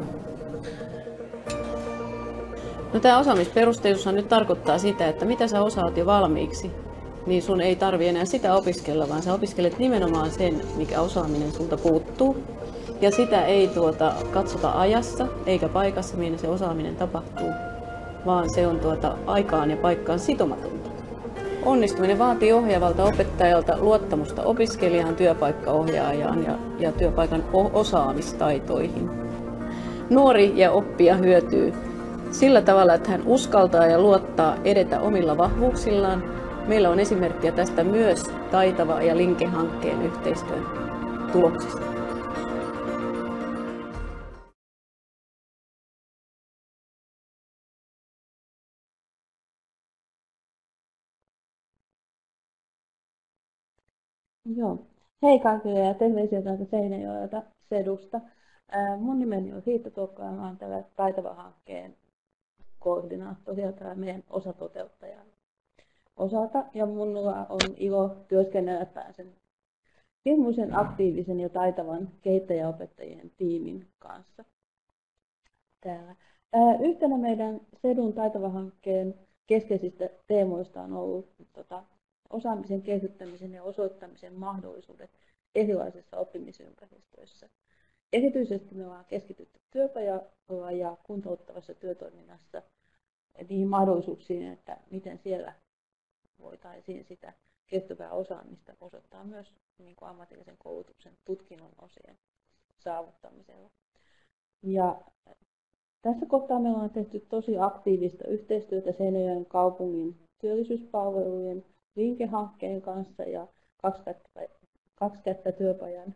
No, tämä osaamisperusteisuushan nyt tarkoittaa sitä, että mitä sä osaat jo valmiiksi, niin sun ei tarvi enää sitä opiskella, vaan sä opiskelet nimenomaan sen, mikä osaaminen sulta puuttuu. Ja sitä ei tuota, katsota ajassa eikä paikassa, minne se osaaminen tapahtuu, vaan se on tuota, aikaan ja paikkaan sitomatonta. Onnistuminen vaatii ohjaavalta opettajalta luottamusta opiskelijaan, työpaikkaohjaajaan ja, ja työpaikan osaamistaitoihin. Nuori ja oppija hyötyy sillä tavalla, että hän uskaltaa ja luottaa edetä omilla vahvuuksillaan. Meillä on esimerkkiä tästä myös Taitava ja Linke-hankkeen yhteistyön tuloksista. Joo. Hei kaikille ja terveisiä täältä Seinäjoelta. Sedusta. Mun nimeni on Riitta Tuokkola ja mä olen tällä Taitava-hankkeen koordinaattori ja tämä meidän osatoteuttaja osalta. Ja minulla on ilo työskennellä pääsen hirmuisen aktiivisen ja taitavan kehittäjäopettajien tiimin kanssa täällä. Yhtenä meidän Sedun Taitava-hankkeen keskeisistä teemoista on ollut tota, osaamisen kehittämisen ja osoittamisen mahdollisuudet erilaisissa oppimisympäristöissä. Erityisesti me ollaan keskitytty työpajalla ja kuntouttavassa työtoiminnassa niihin mahdollisuuksiin, että miten siellä voitaisiin sitä kestävää osaamista osoittaa myös niin kuin ammatillisen koulutuksen tutkinnon osien saavuttamisella. Ja tässä kohtaa me ollaan tehty tosi aktiivista yhteistyötä Seinäjoen kaupungin työllisyyspalvelujen Vinke-hankkeen kanssa ja kaksi kättä työpajan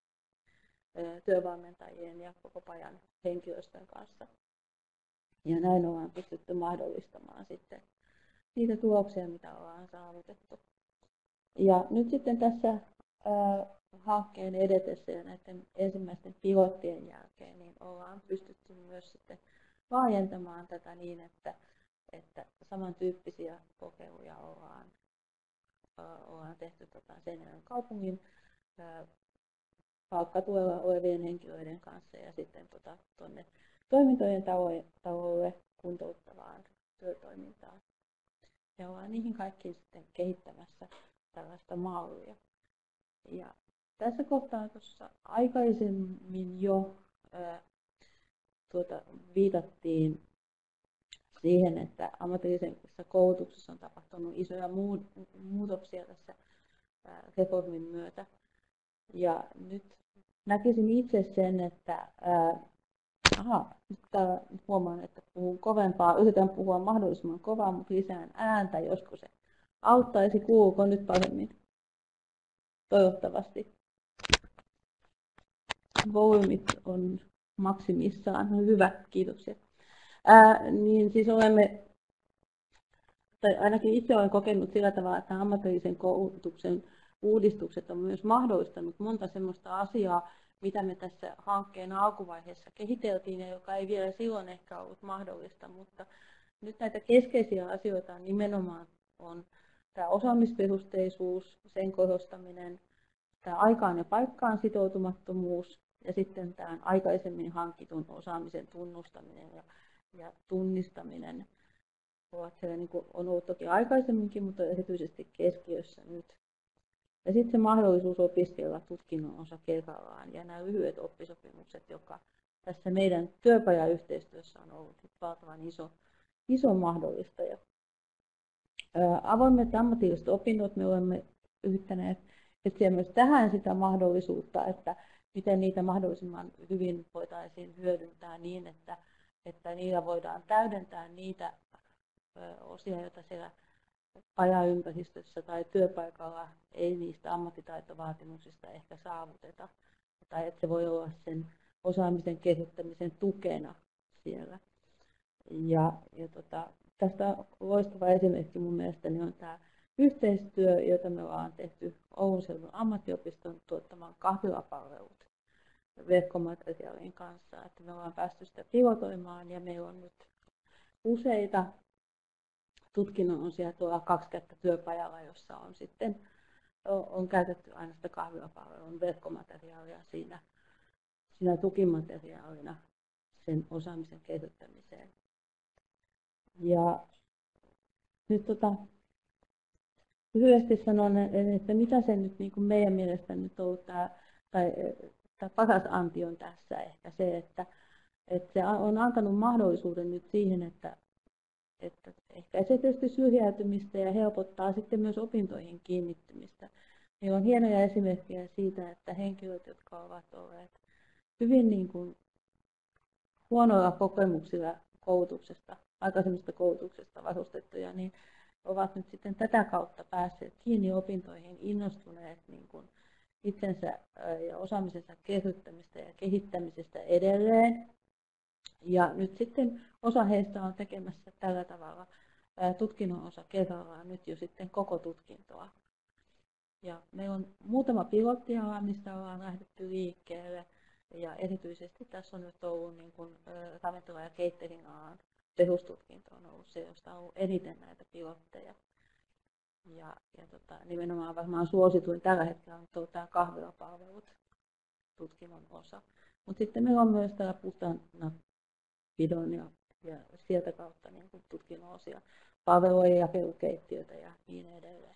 työvalmentajien ja koko pajan henkilöstön kanssa. Ja näin ollaan pystytty mahdollistamaan sitten niitä tuloksia, mitä ollaan saavutettu. Ja nyt sitten tässä ää, hankkeen edetessä ja näiden ensimmäisten pilottien jälkeen niin ollaan pystytty myös sitten laajentamaan tätä niin, että, että samantyyppisiä kokeiluja ollaan, ää, ollaan tehty tota, Seinäjoen kaupungin ää, palkkatuella olevien henkilöiden kanssa ja sitten tuota, tuonne toimintojen taloille kuntouttavaan työtoimintaan. Ja ollaan niihin kaikkiin sitten kehittämässä tällaista mallia. Ja tässä kohtaa tuossa aikaisemmin jo ää, tuota, viitattiin siihen, että ammatillisessa koulutuksessa on tapahtunut isoja muutoksia tässä ää, reformin myötä. Ja nyt näkisin itse sen, että ää, aha, nyt täällä huomaan, että puhun kovempaa. Yritän puhua mahdollisimman kovaa, mutta lisään ääntä, josko se auttaisi. Kuuluuko nyt paremmin? Toivottavasti. Volyymit on maksimissaan. No, hyvä, kiitoksia. Ää, niin siis olemme, tai ainakin itse olen kokenut sillä tavalla, että ammatillisen koulutuksen uudistukset on myös mahdollistanut monta sellaista asiaa, mitä me tässä hankkeen alkuvaiheessa kehiteltiin ja joka ei vielä silloin ehkä ollut mahdollista, mutta nyt näitä keskeisiä asioita nimenomaan on tämä osaamisperusteisuus, sen korostaminen, tämä aikaan ja paikkaan sitoutumattomuus ja sitten tämä aikaisemmin hankitun osaamisen tunnustaminen ja, ja tunnistaminen ovat siellä, niin kuin on ollut toki aikaisemminkin, mutta erityisesti keskiössä nyt. Ja sitten se mahdollisuus opiskella tutkinnon osa kerrallaan ja nämä lyhyet oppisopimukset, joka tässä meidän työpajayhteistyössä on ollut valtavan iso, iso mahdollistaja. Avoimet ammatilliset opinnot me olemme yrittäneet etsiä myös tähän sitä mahdollisuutta, että miten niitä mahdollisimman hyvin voitaisiin hyödyntää niin, että, että niillä voidaan täydentää niitä osia, joita siellä pajaympäristössä tai työpaikalla ei niistä ammattitaitovaatimuksista ehkä saavuteta. Tai että se voi olla sen osaamisen kehittämisen tukena siellä. Ja, ja tota, tästä loistava esimerkki mun mielestäni on tämä yhteistyö, jota me ollaan tehty Oulun seudun ammattiopiston tuottaman kahvilapalvelut verkkomateriaalien kanssa. Että me ollaan päästy sitä pilotoimaan ja meillä on nyt useita tutkinnon osia tuolla kaksi kättä työpajalla, jossa on sitten on käytetty aina sitä kahvilapalvelun verkkomateriaalia siinä, siinä tukimateriaalina sen osaamisen kehittämiseen. Ja nyt tota, lyhyesti sanon, että mitä se nyt niin kuin meidän mielestä nyt on ollut tämä, tai tämä paras anti on tässä ehkä se, että, että se on antanut mahdollisuuden nyt siihen, että että ehkäisee tietysti syrjäytymistä ja helpottaa sitten myös opintoihin kiinnittymistä. Meillä on hienoja esimerkkejä siitä, että henkilöt, jotka ovat olleet hyvin niin kuin huonoilla kokemuksilla koulutuksesta, aikaisemmista koulutuksesta varustettuja, niin ovat nyt sitten tätä kautta päässeet kiinni opintoihin, innostuneet niin kuin itsensä ja osaamisensa kehittämistä ja kehittämisestä edelleen. Ja nyt sitten osa heistä on tekemässä tällä tavalla tutkinnon osa kerrallaan nyt jo sitten koko tutkintoa. Ja meillä on muutama pilottiala, mistä ollaan lähdetty liikkeelle. Ja erityisesti tässä on nyt ollut niin kuin, ravintola- ja catering-alan perustutkinto on ollut se, josta on ollut eniten näitä pilotteja. Ja, ja tota, nimenomaan varmaan suosituin tällä hetkellä on tuo tämä kahvilapalvelut tutkinnon osa. Mutta sitten meillä on myös täällä puhtaanapidon ja, ja sieltä kautta niin kuin tutkinnon osia, palveluja, jakelukeittiöitä ja niin edelleen.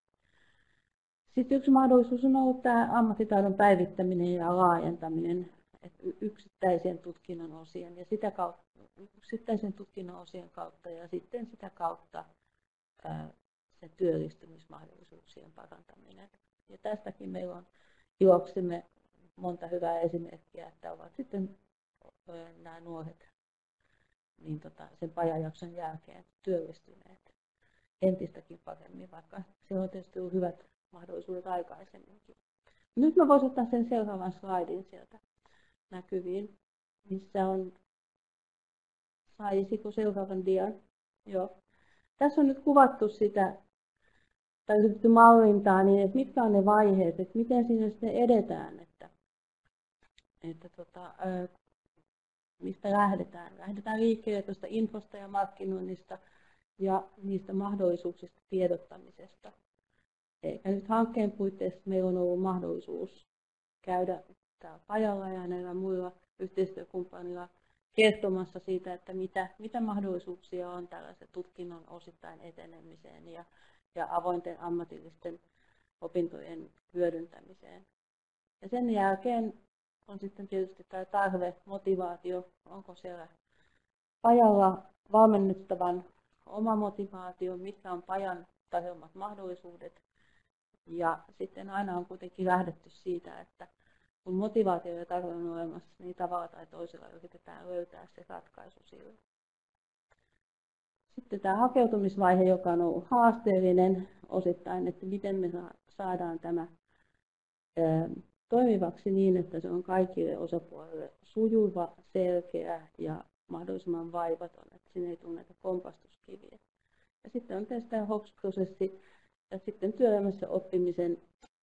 Sitten yksi mahdollisuus on ollut tämä ammattitaidon päivittäminen ja laajentaminen yksittäisen tutkinnon osien ja sitä kautta, yksittäisen tutkinnon osien kautta ja sitten sitä kautta ää, se työllistymismahdollisuuksien parantaminen. Ja tästäkin meillä on iloksemme monta hyvää esimerkkiä, että ovat sitten ää, nämä nuoret niin tota, sen pajajakson jälkeen työllistyneet entistäkin paremmin, vaikka siellä on tietysti ollut hyvät mahdollisuudet aikaisemminkin. Nyt mä voisin ottaa sen seuraavan slaidin sieltä näkyviin, missä on, saisiko seuraavan dian? Joo. Tässä on nyt kuvattu sitä, tai yritetty mallintaa niin, että mitkä on ne vaiheet, että miten siinä sitten edetään, että, että tota, mistä lähdetään. Lähdetään liikkeelle tuosta infosta ja markkinoinnista ja niistä mahdollisuuksista tiedottamisesta. Eikä nyt hankkeen puitteissa meillä on ollut mahdollisuus käydä täällä pajalla ja näillä muilla yhteistyökumppanilla kertomassa siitä, että mitä, mitä mahdollisuuksia on tällaisen tutkinnon osittain etenemiseen ja, ja avointen ammatillisten opintojen hyödyntämiseen. Ja sen jälkeen on sitten tietysti tämä tarve, motivaatio, onko siellä pajalla valmennettavan oma motivaatio, mitkä on pajan tarjoamat mahdollisuudet. Ja sitten aina on kuitenkin lähdetty siitä, että kun motivaatio ja tarve on olemassa, niin tavalla tai toisella yritetään löytää se ratkaisu sille. Sitten tämä hakeutumisvaihe, joka on ollut haasteellinen osittain, että miten me saadaan tämä toimivaksi niin, että se on kaikille osapuolille sujuva, selkeä ja mahdollisimman vaivaton, että siinä ei tule näitä kompastuskiviä. Ja sitten on tietysti tämä H O P S-prosessi ja sitten työelämässä oppimisen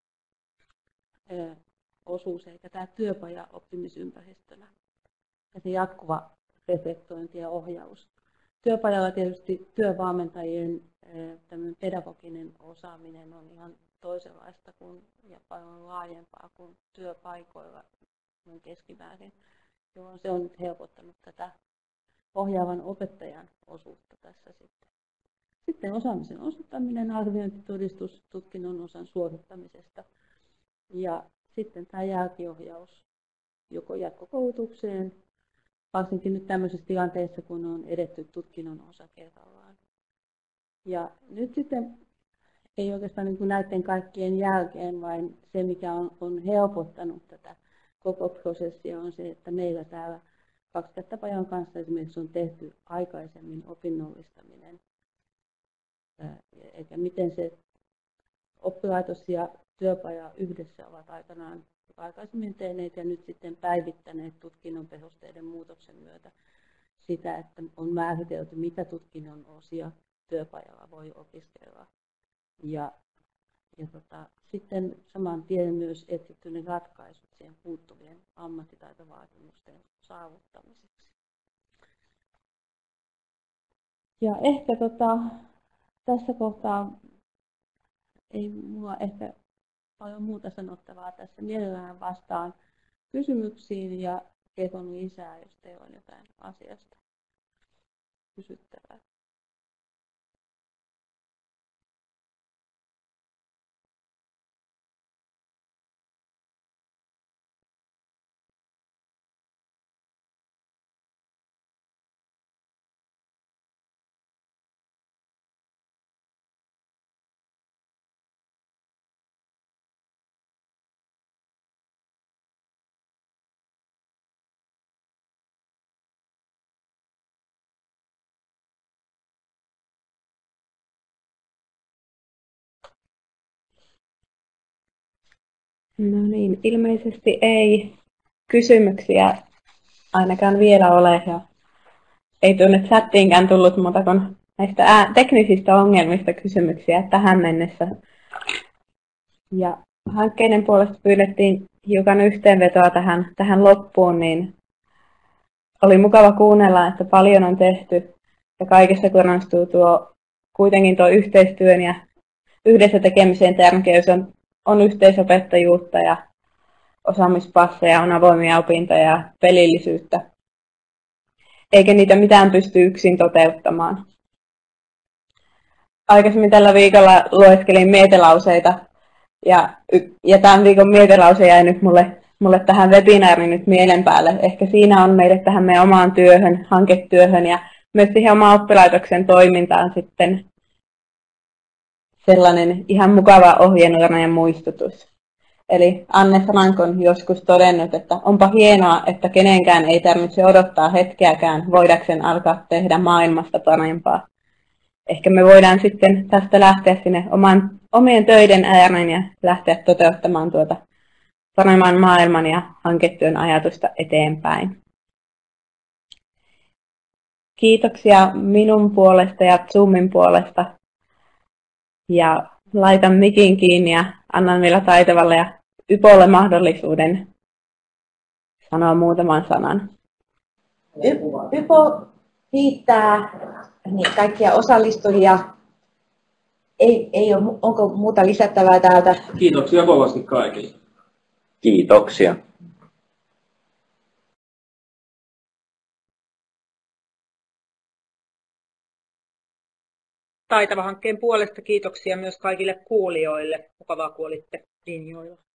osuus, eikä tämä työpaja oppimisympäristönä ja se jatkuva reflektointi ja ohjaus. Työpajalla tietysti työvalmentajien pedagoginen osaaminen on ihan toisenlaista kuin, ja paljon laajempaa kuin työpaikoilla keskimäärin, jolloin se on nyt helpottanut tätä ohjaavan opettajan osuutta tässä sitten. Sitten osaamisen osoittaminen, arviointitodistus tutkinnon osan suorittamisesta ja sitten tämä jälkiohjaus joko jatkokoulutukseen, varsinkin nyt tämmöisessä tilanteessa, kun on edetty tutkinnon osa kerrallaan. Ja nyt sitten ei oikeastaan niin kuin näiden kaikkien jälkeen, vaan se, mikä on, on helpottanut tätä koko prosessia, on se, että meillä täällä kaksikättäpajan kanssa esimerkiksi on tehty aikaisemmin opinnollistaminen. Eikä miten se oppilaitos ja työpaja yhdessä ovat aikanaan aikaisemmin tehneet ja nyt sitten päivittäneet tutkinnon perusteiden muutoksen myötä sitä, että on määritelty, mitä tutkinnon osia työpajalla voi opiskella. Ja, ja tota, sitten saman tien myös etsitty ne ratkaisut siihen puuttuvien ammattitaitovaatimusten saavuttamiseksi. Ja ehkä tota, tässä kohtaa ei minulla ehkä paljon muuta sanottavaa tässä. Mielellään vastaan kysymyksiin ja kerron lisää, jos teillä on jotain asiasta kysyttävää. No niin, ilmeisesti ei kysymyksiä ainakaan vielä ole ja ei tuonne chattiinkään tullut muuta kuin näistä ää- teknisistä ongelmista kysymyksiä tähän mennessä. Ja hankkeiden puolesta pyydettiin hiukan yhteenvetoa tähän, tähän loppuun, niin oli mukava kuunnella, että paljon on tehty ja kaikessa korostuu tuo, kuitenkin tuo yhteistyön ja yhdessä tekemisen tärkeys on, on yhteisopettajuutta ja osaamispasseja, on avoimia opintoja ja pelillisyyttä. Eikä niitä mitään pysty yksin toteuttamaan. Aikaisemmin tällä viikolla lueskelin mietelauseita ja, ja tämän viikon mietelause jäi nyt mulle, mulle tähän webinaariin nyt mielen päälle. Ehkä siinä on meille tähän meidän omaan työhön, hanketyöhön ja myös siihen omaan oppilaitoksen toimintaan sitten sellainen ihan mukava ohjenuora ja muistutus. Eli Anne Frank on joskus todennut, että onpa hienoa, että kenenkään ei tarvitse odottaa hetkeäkään voidakseen alkaa tehdä maailmasta parempaa. Ehkä me voidaan sitten tästä lähteä sinne oman, omien töiden ääreen ja lähteä toteuttamaan tuota paremman maailman ja hanketyön ajatusta eteenpäin. Kiitoksia minun puolesta ja Zoomin puolesta. Ja laitan mikin kiinni ja annan vielä Taitavalle ja Ypolle mahdollisuuden sanoa muutaman sanan. Ypo kiittää niin kaikkia osallistujia. Ei, ei ole, onko muuta lisättävää täältä? Kiitoksia kovasti kaikille. Kiitoksia. Taitava-hankkeen puolesta kiitoksia myös kaikille kuulijoille. Mukavaa, kun olitte linjoilla.